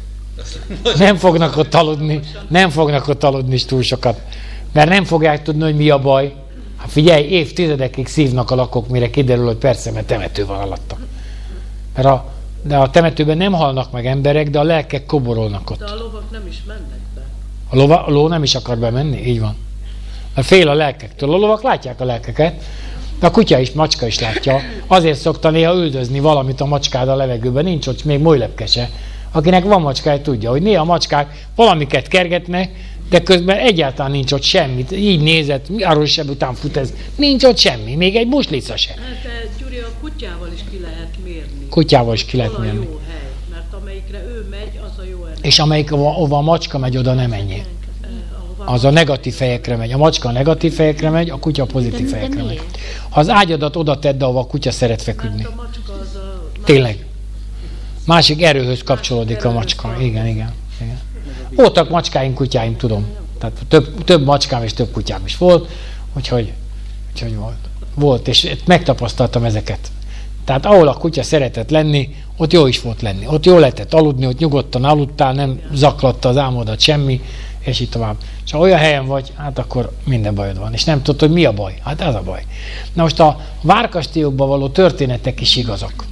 nem fognak ott aludni, nem fognak ott aludni is túl sokat. Mert nem fogják tudni, hogy mi a baj. Hát figyelj, évtizedekig szívnak a lakók, mire kiderül, hogy persze, mert temető van alatta. Mert a, de a temetőben nem halnak meg emberek, de a lelkek koborolnak ott. De a lovak nem is mennek be. A, lova, a ló nem is akar bemenni? Így van. Mert fél a lelkektől. A lovak látják a lelkeket, de a kutya is, macska is látja. Azért szokta néha üldözni valamit a macskád a levegőben, nincs ott még molylepkese. Akinek van macskája, tudja, hogy néha a macskák valamiket kergetnek, de közben egyáltalán nincs ott semmit. Így nézett, arról sem után fut ez. Nincs ott semmi, még egy muslica se. Hát, de Gyuri, a kutyával is ki lehet mérni. Kutyával is ki lehet Hol a mérni. jó hely, mert amelyikre ő megy, az a jó erő. És amelyik, ahova a macska megy, oda nem menjél. Az a negatív fejekre megy. A macska a negatív fejekre megy, a kutya a pozitív De- de fejekre megy. miért? Ha az ágyadat oda tedd, ahova a kutya szeret feküdni. Mert a macska az a... Tényleg. Másik erőhöz kapcsolódik a macska. Igen, igen. igen. Voltak macskáim, kutyáim, tudom. Tehát több, több macskám és több kutyám is volt, úgyhogy, úgyhogy volt. Volt, és megtapasztaltam ezeket. Tehát ahol a kutya szeretett lenni, ott jó is volt lenni. Ott jól lehetett aludni, ott nyugodtan aludtál, nem zaklatta az álmodat semmi, és így tovább. És ha olyan helyen vagy, hát akkor minden bajod van. És nem tudod, hogy mi a baj. Hát ez a baj. Na most a várkastélyokban való történetek is igazak.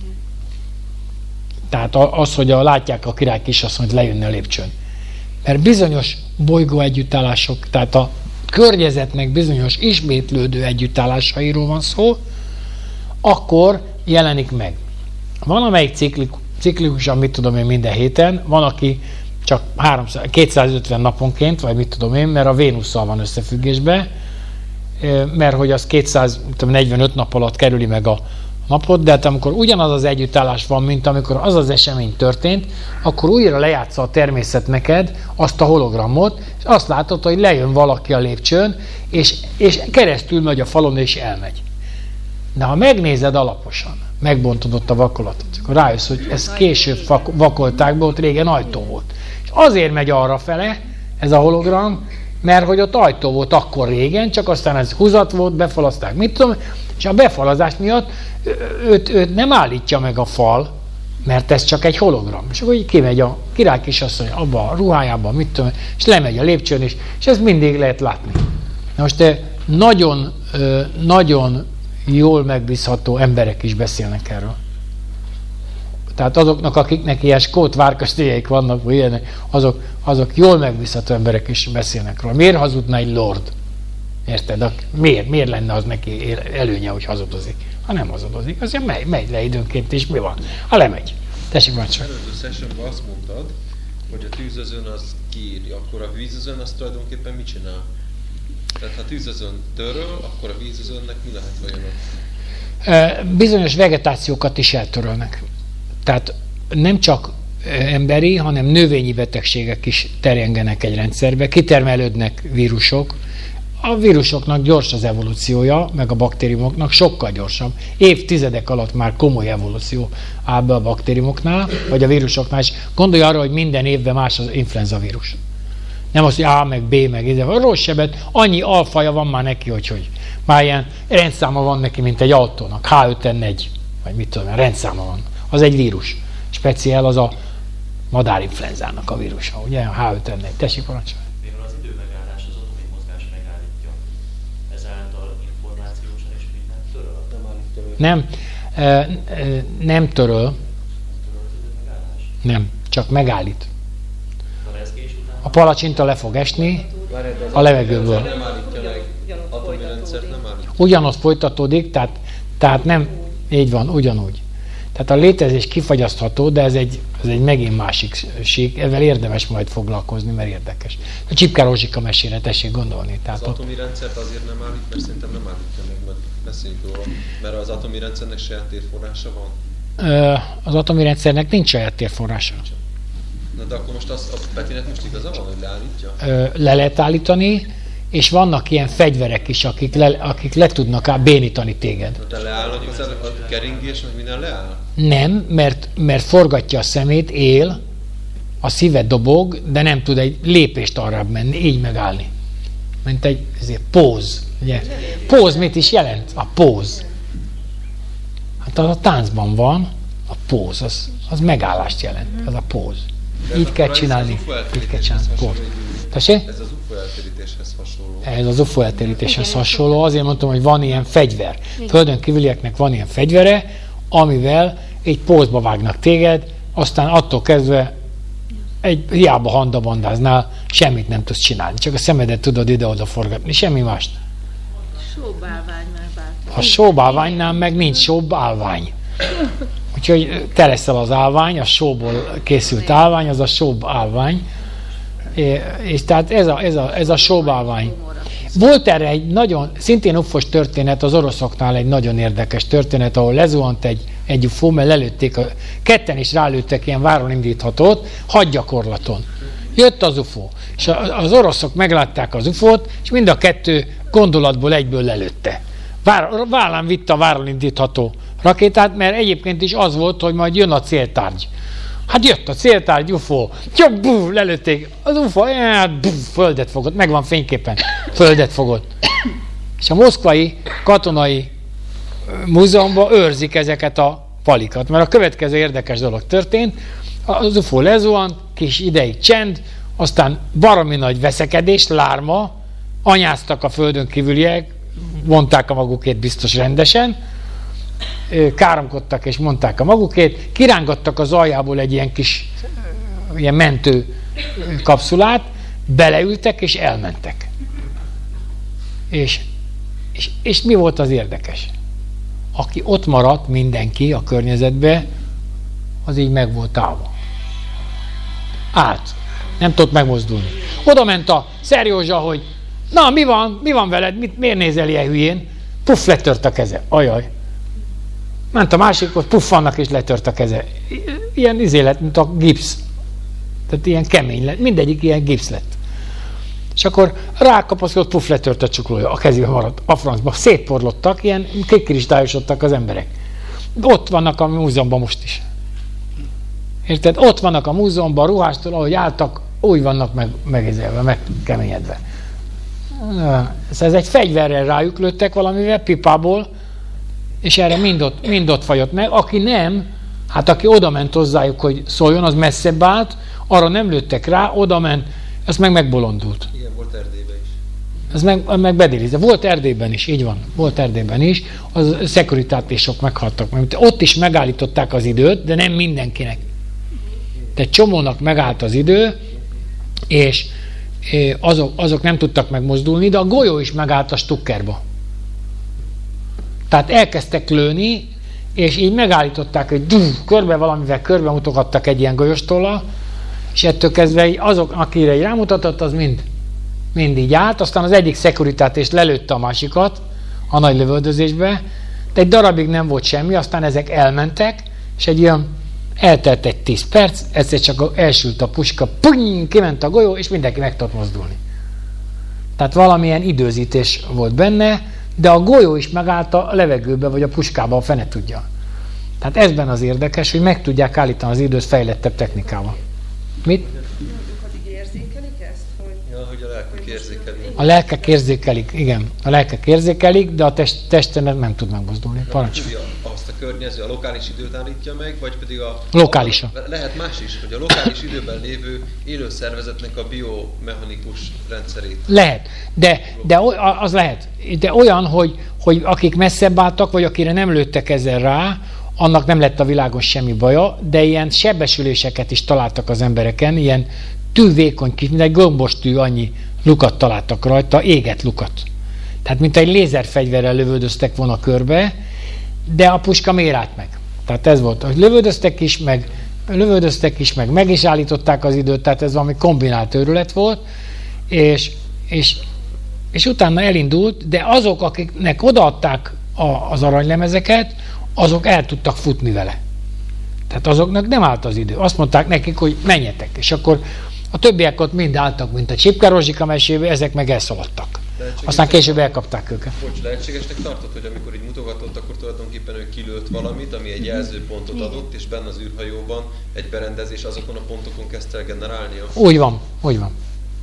Tehát az, hogy a, látják a király kisasszonyt lejönni a lépcsőn. Mert bizonyos bolygó együttállások, tehát a környezetnek bizonyos ismétlődő együttállásairól van szó, akkor jelenik meg. Van, amelyik ciklik, ciklikusan, mit tudom én, minden héten, van, aki csak háromszáz, kétszázötven naponként, vagy mit tudom én, mert a Vénusszal van összefüggésben, mert hogy az kétszáznegyvenöt nap alatt kerüli meg a napot, de hát amikor ugyanaz az együttállás van, mint amikor az az esemény történt, akkor újra lejátsza a természet neked azt a hologramot, és azt látod, hogy lejön valaki a lépcsőn, és, és keresztül megy a falon, és elmegy. De ha megnézed alaposan, megbontod ott a vakolatot, akkor rájössz, hogy ezt később vakolták be, ott régen ajtó volt. És azért megy arra fele ez a hologram, mert hogy ott ajtó volt akkor régen, csak aztán ez húzat volt, befalazták, mit tudom, és a befalazás miatt őt, őt nem állítja meg a fal, mert ez csak egy hologram. És akkor így kimegy a király kisasszony abba a ruhájában, mit tudom, és lemegy a lépcsőn is, és ezt mindig lehet látni. Na most nagyon, nagyon jól megbízható emberek is beszélnek erről. Tehát azoknak, akiknek ilyen skót várkastélyeik vannak, vagy ilyenek, azok, azok jól megbízható emberek is beszélnek róla. Miért hazudna egy lord? Érted? Miért? Miért lenne az neki előnye, hogy hazudozik? Ha nem hazudozik, azért megy, megy le időnként, és mi van? Ha lemegy. Tessék, van csak. Előző sessionben azt mondtad, hogy a tűzözőn az kiírja, akkor a vízözőn az tulajdonképpen mit csinál? Tehát ha a tűzözőn töröl, akkor a vízözőnnek mi lehet vajon? Bizonyos vegetációkat is eltörölnek. Tehát nem csak emberi, hanem növényi betegségek is terjengenek egy rendszerbe, kitermelődnek vírusok. A vírusoknak gyors az evolúciója, meg a baktériumoknak sokkal gyorsabb. Évtizedek alatt már komoly evolúció áll be a baktériumoknál, vagy a vírusoknál is. Gondolj arra, hogy minden évben más az influenza vírus. Nem az, hogy A, meg B, meg ide. A rossz sebet, annyi alfaja van már neki, hogy, hogy már ilyen rendszáma van neki, mint egy autónak. há ötvennégy, vagy mit tudom, rendszáma van. Az egy vírus. Speciál az a madárinfluenzának a vírusa, ugye? A há ötvennégy. Tessék, parancsolni. Mivel az időmegállás, az atomik mozgás megállítja. Ezáltal információsan is mindent töröl. Nem állítja Nem, e, e, nem töröl. Töröl az időmegállás. Nem, csak megállít. A rezgés után A palacsinta le fog esni a levegőből. Nem állítja meg. Atomi rendszert nem állítja. Ugyanott folytatódik, tehát, tehát nem, így van, ugyanúgy. Tehát a létezés kifagyasztható, de ez egy, ez egy megint másik sík, ezzel érdemes majd foglalkozni, mert érdekes. A Csipke Rózsika mesére tessék gondolni. Tehát Az ott, atomi rendszert azért nem állít, mert szerintem nem állítja meg, majd beszéljünk róla. Mert az atomi rendszernek saját térforrása van. ö, az atomi rendszernek nincs saját térforrása. Na de akkor most az, a Petinek most igaza van, hogy leállítja? Ö, le lehet állítani, és vannak ilyen fegyverek is, akik le, akik le tudnak á- bénítani téged. Na te leállnak az elő, a keringés, meg minden leáll? Nem, mert, mert forgatja a szemét, él, a szíve dobog, de nem tud egy lépést arrább menni, így megállni. Mint egy ezért, póz. Ugye? Póz mit is jelent? A póz. Hát az a táncban van, a póz, az, az megállást jelent, az a póz. De így kell akkor csinálni. ez az Így kell csinálni. Pont. hasonló. Tessék? Ez az u f o eltérítéshez hasonló. Ez az u f o eltérítéshez hasonló. Azért mondtam, hogy van ilyen fegyver. Földön kívülieknek van ilyen fegyvere, amivel egy pózba vágnak téged, aztán attól kezdve egy hiába handabandáznál semmit nem tudsz csinálni. Csak a szemedet tudod ide-oda forgatni, semmi mást. Sóbálvány már bátor. A sóbálványnál meg nincs sóbálvány. Úgyhogy te leszel az állvány, a sóból készült állvány, az a sóbálvány. És tehát ez a, ez a, ez a sóbálvány. Volt erre egy nagyon, szintén ufos történet, az oroszoknál egy nagyon érdekes történet, ahol lezuhant egy, egy ufó, mert lelőtték, a, ketten is rálőttek ilyen váron indíthatót, hadgyakorlaton. Jött az ufó, és az oroszok meglátták az ufót, és mind a kettő gondolatból egyből lelőtte. Vár, vállán vitte a váron indítható rakétát, mert egyébként is az volt, hogy majd jön a céltárgy. Hát jött a céltárgy, ufó, ja, bú, lelőtték, az ufó, hát, bú, földet fogott, megvan fényképen, földet fogott. És a moszkvai katonai múzeumban őrzik ezeket a palikat, mert a következő érdekes dolog történt, az ufó lezuhant, kis ideig csend, aztán baromi nagy veszekedés, lárma, anyáztak a földön kívüliek, mondták a magukét biztos rendesen, káromkodtak és mondták a magukét, kirángattak az aljából egy ilyen kis ilyen mentő kapszulát, beleültek és elmentek. És, és, és mi volt az érdekes? Aki ott maradt, mindenki a környezetbe, az így meg volt állva. Állt. Nem tudott megmozdulni. Oda ment a Szerjózsa, hogy na, mi van? Mi van veled? Mit, miért nézel ilyen hülyén? Puff, letört a keze. Ajaj. Ment a másikhoz, puffannak és letört a keze. Ilyen izé lett, mint a gipsz. Tehát ilyen kemény lett. Mindegyik ilyen gipsz lett. És akkor rákapaszkodott, puff, letört a csuklója. A kezébe maradt. A francba. Szétporlottak, ilyen kikristályosodtak az emberek. Ott vannak a múzeumban most is. Érted? Ott vannak a múzeumban, ruhástól, ahogy álltak, úgy vannak meg, megézelve, megkeményedve. Ez egy fegyverrel rájuk lőttek valamivel, pipából, és erre mind ott, mind ott fagyott meg. Aki nem, hát aki oda ment hozzájuk, hogy szóljon, az messzebb állt, arra nem lőttek rá, oda ment, ez meg megbolondult. Igen, volt Erdélyben is. Ez meg, meg bedélizte. Volt Erdélyben is, így van. Volt Erdélyben is. Az szekuritátésok meghaltak. Mert ott is megállították az időt, de nem mindenkinek. Tehát csomónak megállt az idő, és azok, azok nem tudtak megmozdulni, de a golyó is megállt a stukkerba. Tehát elkezdtek lőni, és így megállították, hogy dú, körbe valamivel körbe mutogattak egy ilyen golyóstollal, és ettől kezdve azok, akire így rámutatott, az mind, mind így állt, aztán az egyik szekuritátés lelőtte a másikat a nagy lövöldözésbe, de egy darabig nem volt semmi, aztán ezek elmentek, és egy ilyen eltelt egy tíz perc, egyszer csak elsült a puska, puny, kiment a golyó, és mindenki meg tudott mozdulni. Tehát valamilyen időzítés volt benne, de a golyó is megállt a levegőbe, vagy a puskába, a fene tudja. Tehát ezben az érdekes, hogy meg tudják állítani az időt fejlettebb technikával. Mit? Addig érzékelik ezt? Hogy... Ja, hogy a lelkük érzékelik. A lelkek érzékelik, igen. A lelkek érzékelik, de a test, testen nem tud megmozdulni. Parancsolj. Azt a környező, a lokális időt állítja meg, vagy pedig a... Lokális. A, lehet más is, hogy a lokális időben lévő élő szervezetnek a biomechanikus rendszerét. Lehet, de, de az lehet. De olyan, hogy, hogy akik messzebb álltak, vagy akire nem lőttek ezzel rá, annak nem lett a világon semmi baja, de ilyen sebesüléseket is találtak az embereken, ilyen tűvékony kis, mint egy gombos tű, annyi lukat találtak rajta, égett lukat. Tehát mint egy lézerfegyverrel lövöldöztek volna körbe, de a puska miért állt meg? Tehát ez volt, hogy lövöldöztek is, meg lövöldöztek is, meg meg is állították az időt, tehát ez valami kombinált őrület volt, és, és, és utána elindult, de azok, akiknek odaadták a, az aranylemezeket, azok el tudtak futni vele. Tehát azoknak nem állt az idő. Azt mondták nekik, hogy menjetek. És akkor a többiek ott mind álltak, mint a Csipke Rozsika mesébe, ezek meg elszaladtak. Aztán később elkapták őket. Bocs, lehetségesnek tartod, hogy amikor így mutogatott, akkor tulajdonképpen ő kilőtt valamit, ami egy jelzőpontot adott, és benne az űrhajóban egy berendezés azokon a pontokon kezdte el generálnia? Úgy van, úgy van.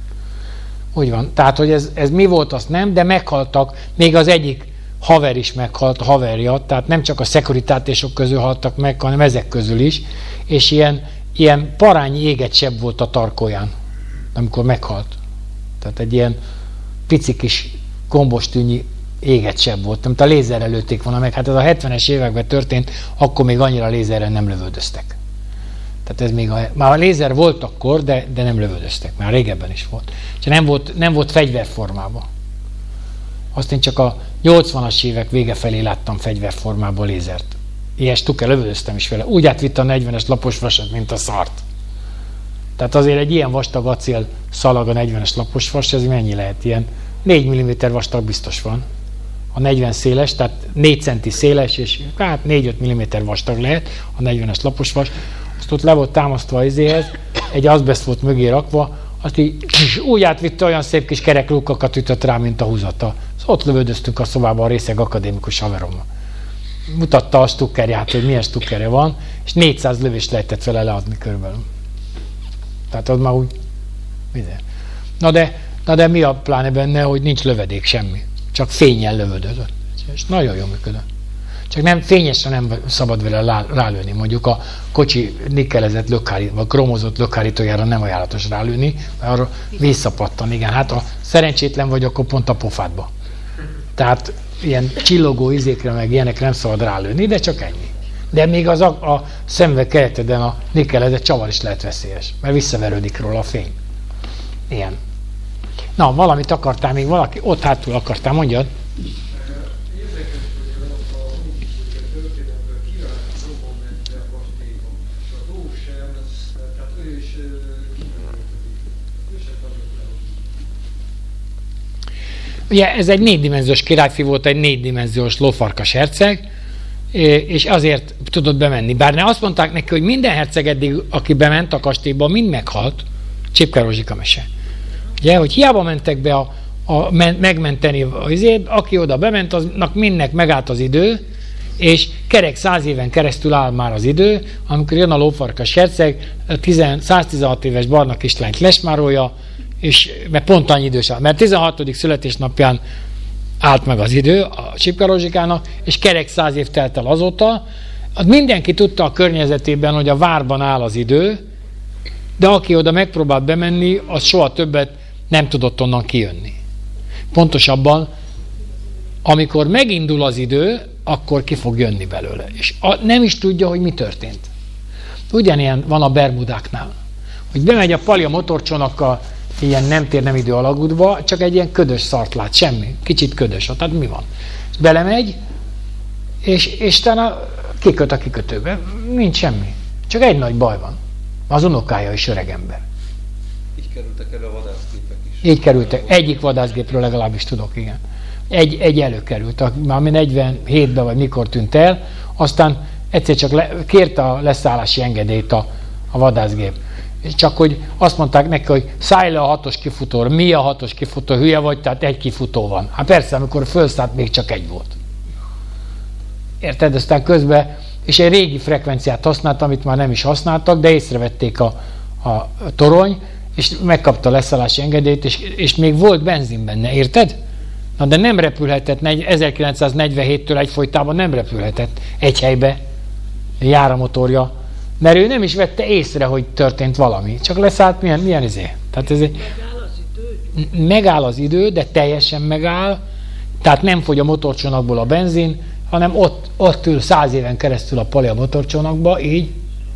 Úgy van. Tehát, hogy ez, ez mi volt, azt nem, de meghaltak. Még az egyik haver is meghalt, a haverja, tehát nem csak a szekuritátésok közül haltak meg, hanem ezek közül is, és ilyen, ilyen parányi éget seb volt a tarkóján, amikor meghalt. Tehát egy ilyen pici kis gombostűnyi éget seb volt, amit a lézerrel lőtték volna meg. Hát ez a hetvenes években történt, akkor még annyira lézerrel nem lövöldöztek. Tehát ez még a, már a lézer volt akkor, de, de nem lövöldöztek, már régebben is volt. És nem volt, nem volt fegyverformában. Azt én csak a nyolcvanas évek vége felé láttam fegyverformában lézert. Ilyes tuke, lövöldöztem is vele. Úgy átvitte a negyvenes lapos vasat, mint a szart. Tehát azért egy ilyen vastag acél szalag a negyvenes lapos vas, ez mennyi lehet? Ilyen négy milliméter vastag biztos van. A negyven széles, tehát négy centi széles, és hát négy-öt milliméter vastag lehet a negyvenes lapos vas. Azt ott le volt támasztva az izéhez, egy azbest volt mögé rakva, azt így úgy átvitte, olyan szép kis kerek lukakat ütött rá, mint a húzata. Szóval ott lövöldöztünk a szobában a részeg akadémikus haverommal. Mutatta a stukkerját, hogy milyen stukkerje van, és négyszáz lövést lehetett vele leadni körülbelül. Tehát az már úgy... Na de, na de mi a pláne benne, hogy nincs lövedék semmi. Csak fénnyel lövöldözött. És nagyon jól működött. Csak nem fényesre nem szabad vele rálőni. Mondjuk a kocsi nikkelezett lökhárító, vagy kromozott lökhárítójára nem ajánlatos rálőni, mert arra visszapattan. Igen, hát ha szerencsétlen vagy, akkor pont a pofádba. Tehát ilyen csillogó izékre, meg ilyenekre nem szabad rálőni, de csak ennyi. De még az a, a szemüveg kereteden a nikkelezett csavar is lehet veszélyes, mert visszaverődik róla a fény. Ilyen. Na, valamit akartál még valaki? Ott hátul akartál, mondjad? Ugye ez egy négydimenziós királyfi volt, egy négydimenziós lófarkas herceg, és azért tudott bemenni. Bár ne azt mondták neki, hogy minden herceg eddig, aki bement a kastélyba, mind meghalt. Csipke Rózsika mese. Ugye, hogy hiába mentek be a, a megmenteni azért, aki oda bement, aznak mindnek megállt az idő, és kerek száz éven keresztül áll már az idő, amikor jön a lófarkas herceg, száztizenhat éves barna kislányt lesmárolja, és mert pont annyi idős áll, mert tizenhatodik születésnapján állt meg az idő a Csipke Rózsikának, és kerek száz év telt el azóta. Mindenki tudta a környezetében, hogy a várban áll az idő, de aki oda megpróbált bemenni, az soha többet nem tudott onnan kijönni. Pontosabban, amikor megindul az idő, akkor ki fog jönni belőle. És a, nem is tudja, hogy mi történt. Ugyanilyen van a Bermudáknál. Hogy bemegy a pali a motorcsónakkal ilyen nem tér nem idő alagútba, csak egy ilyen ködös szart lát, semmi. Kicsit ködös. Tehát mi van? Belemegy, és, és talán kiköt a kikötőbe. Nincs semmi. Csak egy nagy baj van. Az unokája is öreg ember. Így kerültek elő a vadászgépek is. Így kerültek. Egyik vadászgépről legalábbis tudok, igen. Egy, egy előkerült, már negyvenhétben vagy mikor tűnt el, aztán egyszer csak le, kérte a leszállási engedélyt a, a vadászgép. Csak hogy azt mondták neki, hogy szállj le a hatos kifutóra. Mi a hatos kifutó? Hülye vagy, tehát egy kifutó van. Hát persze, amikor fölszállt, még csak egy volt. Érted? Aztán közben, és egy régi frekvenciát használt, amit már nem is használtak, de észrevették a, a torony, és megkapta a leszállási engedélyt, és, és még volt benzin benne, érted? Na de nem repülhetett, ezerkilencszáznegyvenhéttől egyfolytában nem repülhetett egy helybe, jár a motorja, mert ő nem is vette észre, hogy történt valami. Csak leszállt, milyen, milyen izé. Tehát ez egy, Megáll az idő? megáll az idő, de teljesen megáll, tehát nem fogy a motorcsónakból a benzin, hanem ott, ott ül száz éven keresztül a pali a motorcsónakba, így,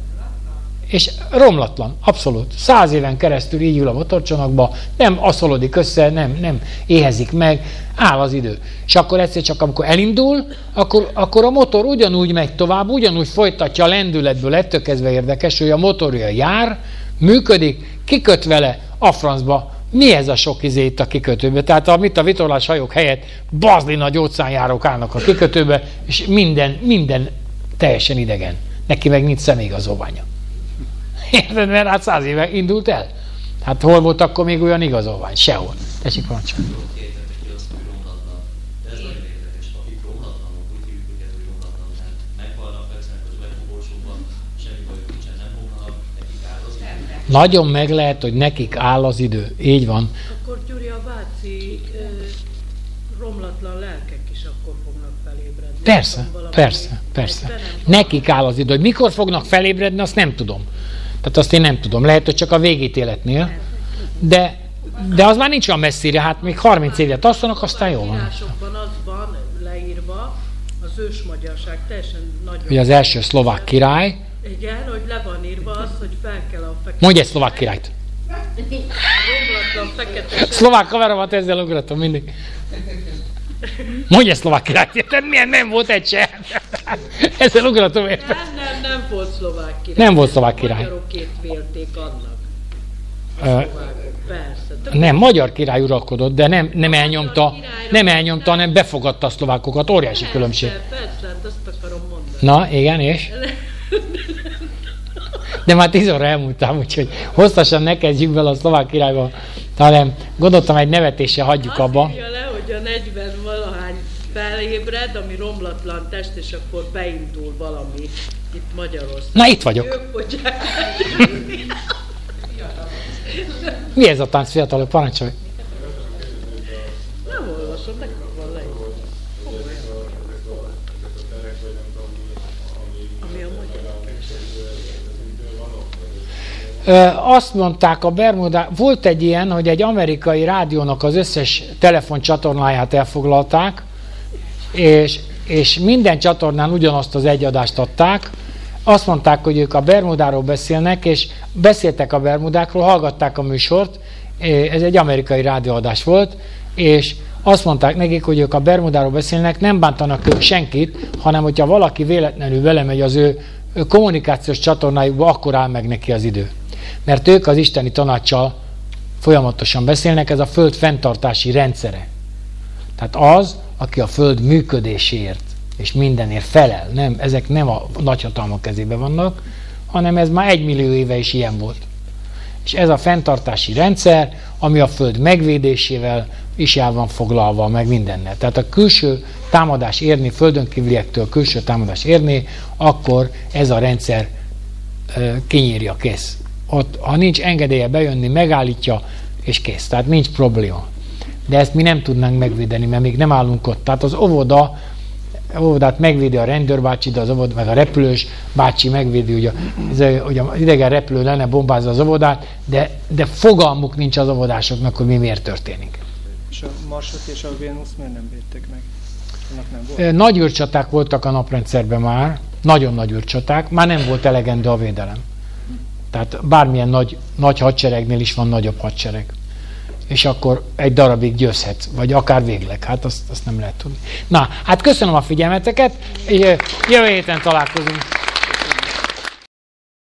és romlatlan, abszolút. Száz éven keresztül így ül a motorcsónakba, nem aszolodik össze, nem, nem éhezik meg, áll az idő. És akkor egyszer csak, amikor elindul, akkor, akkor a motor ugyanúgy megy tovább, ugyanúgy folytatja a lendületből, ettől kezdve érdekes, hogy a motorja jár, működik, kiköt vele a francba. Mi ez a sok izé itt a kikötőbe? Tehát amit a vitorlás hajók helyett bazli nagy óceánjárók állnak a kikötőbe, és minden, minden teljesen idegen. Neki meg nincs személyigazolványa. Érted, mert hát száz éve indult el. Hát hol volt akkor még olyan igazolvány? Sehol. Tessék, parancsolj. Nagyon meg lehet, hogy nekik áll az idő. Így van. Akkor Gyuri, a váci ö, romlatlan lelkek is akkor fognak felébredni. Persze, persze, persze. Nekik áll az idő. Hogy mikor fognak felébredni, azt nem tudom. Tehát azt én nem tudom. Lehet, hogy csak a végítéletnél. De, de az már nincs olyan messzire. Hát még harminc évet tasztanak, aztán jó van. Írásokban az van leírva, az ősmagyarság teljesen nagyon... Ugye az első szlovák király. Igen, hogy le van írva az, hogy fel kell a fekete... Mondj egy szlovák királyt. Romlatlan fekete... Szlovák kameromat ezzel ugratom mindig. Mondj egy szlovák királyt. Tehát milyen nem volt egy se. Ezzel ugratom érte. Nem, nem, nem volt szlovák király. Nem volt szlovák király. Magyarokét vélték annak. A Ö, szlovákok, persze. Tök nem, magyar király uralkodott, de nem, nem elnyomta, nem elnyomta, hanem befogadta a szlovákokat. Óriási különbség. Persze, persze, hát azt akarom mondani. Na, igen, és? De már tíz óra elmúltam, úgyhogy hosszasan ne kezdjük bele a szlovák királyba, hanem gondoltam, egy nevetéssel hagyjuk abba. Azt írja le, hogy a negyven valahány felébred, ami romlatlan test, és akkor beindul valami itt Magyarországon. Na, itt vagyok. Ők hogyan? Mi ez a tánc, fiatalok? Parancsolj! Nem olvasom, nekik van leírva. Ami a magyar. Ö, azt mondták a Bermuda, volt egy ilyen, hogy egy amerikai rádiónak az összes telefoncsatornáját elfoglalták, és, és minden csatornán ugyanazt az egy adást adták. Azt mondták, hogy ők a Bermudáról beszélnek, és beszéltek a Bermudákról, hallgatták a műsort, ez egy amerikai rádióadás volt, és azt mondták nekik, hogy ők a Bermudáról beszélnek, nem bántanak ők senkit, hanem hogyha valaki véletlenül belemegy az ő kommunikációs csatornájukba, akkor áll meg neki az idő. Mert ők az isteni tanácssal folyamatosan beszélnek, ez a föld fenntartási rendszere. Tehát az, aki a föld működéséért és mindenért felel, nem, ezek nem a nagyhatalmak kezében vannak, hanem ez már egymillió éve is ilyen volt. És ez a fenntartási rendszer, ami a föld megvédésével is el van foglalva, meg mindennel. Tehát a külső támadás érni, földön kívüliektől külső támadás érni, akkor ez a rendszer e, kinyírja, kész. Ott, ha nincs engedélye bejönni, megállítja, és kész. Tehát nincs probléma. De ezt mi nem tudnánk megvédeni, mert még nem állunk ott. Tehát az óvoda, óvodát megvédi a rendőrbácsi, de az óvoda, meg a repülős bácsi megvédi, hogy, a, hogy az idegen repülő lenne bombázza az óvodát, de, de fogalmuk nincs az óvodásoknak, hogy mi miért történik. És a Marsot és a Vénusz miért nem védték meg? Nem volt? Nagy űrcsaták voltak a naprendszerben már, nagyon nagy űrcsaták, már nem volt elegendő a védelem. Tehát bármilyen nagy, nagy hadseregnél is van nagyobb hadsereg. És akkor egy darabig győzhetsz, vagy akár végleg. Hát azt, azt nem lehet tudni. Na, hát köszönöm a figyelmeteket, és jövő héten találkozunk.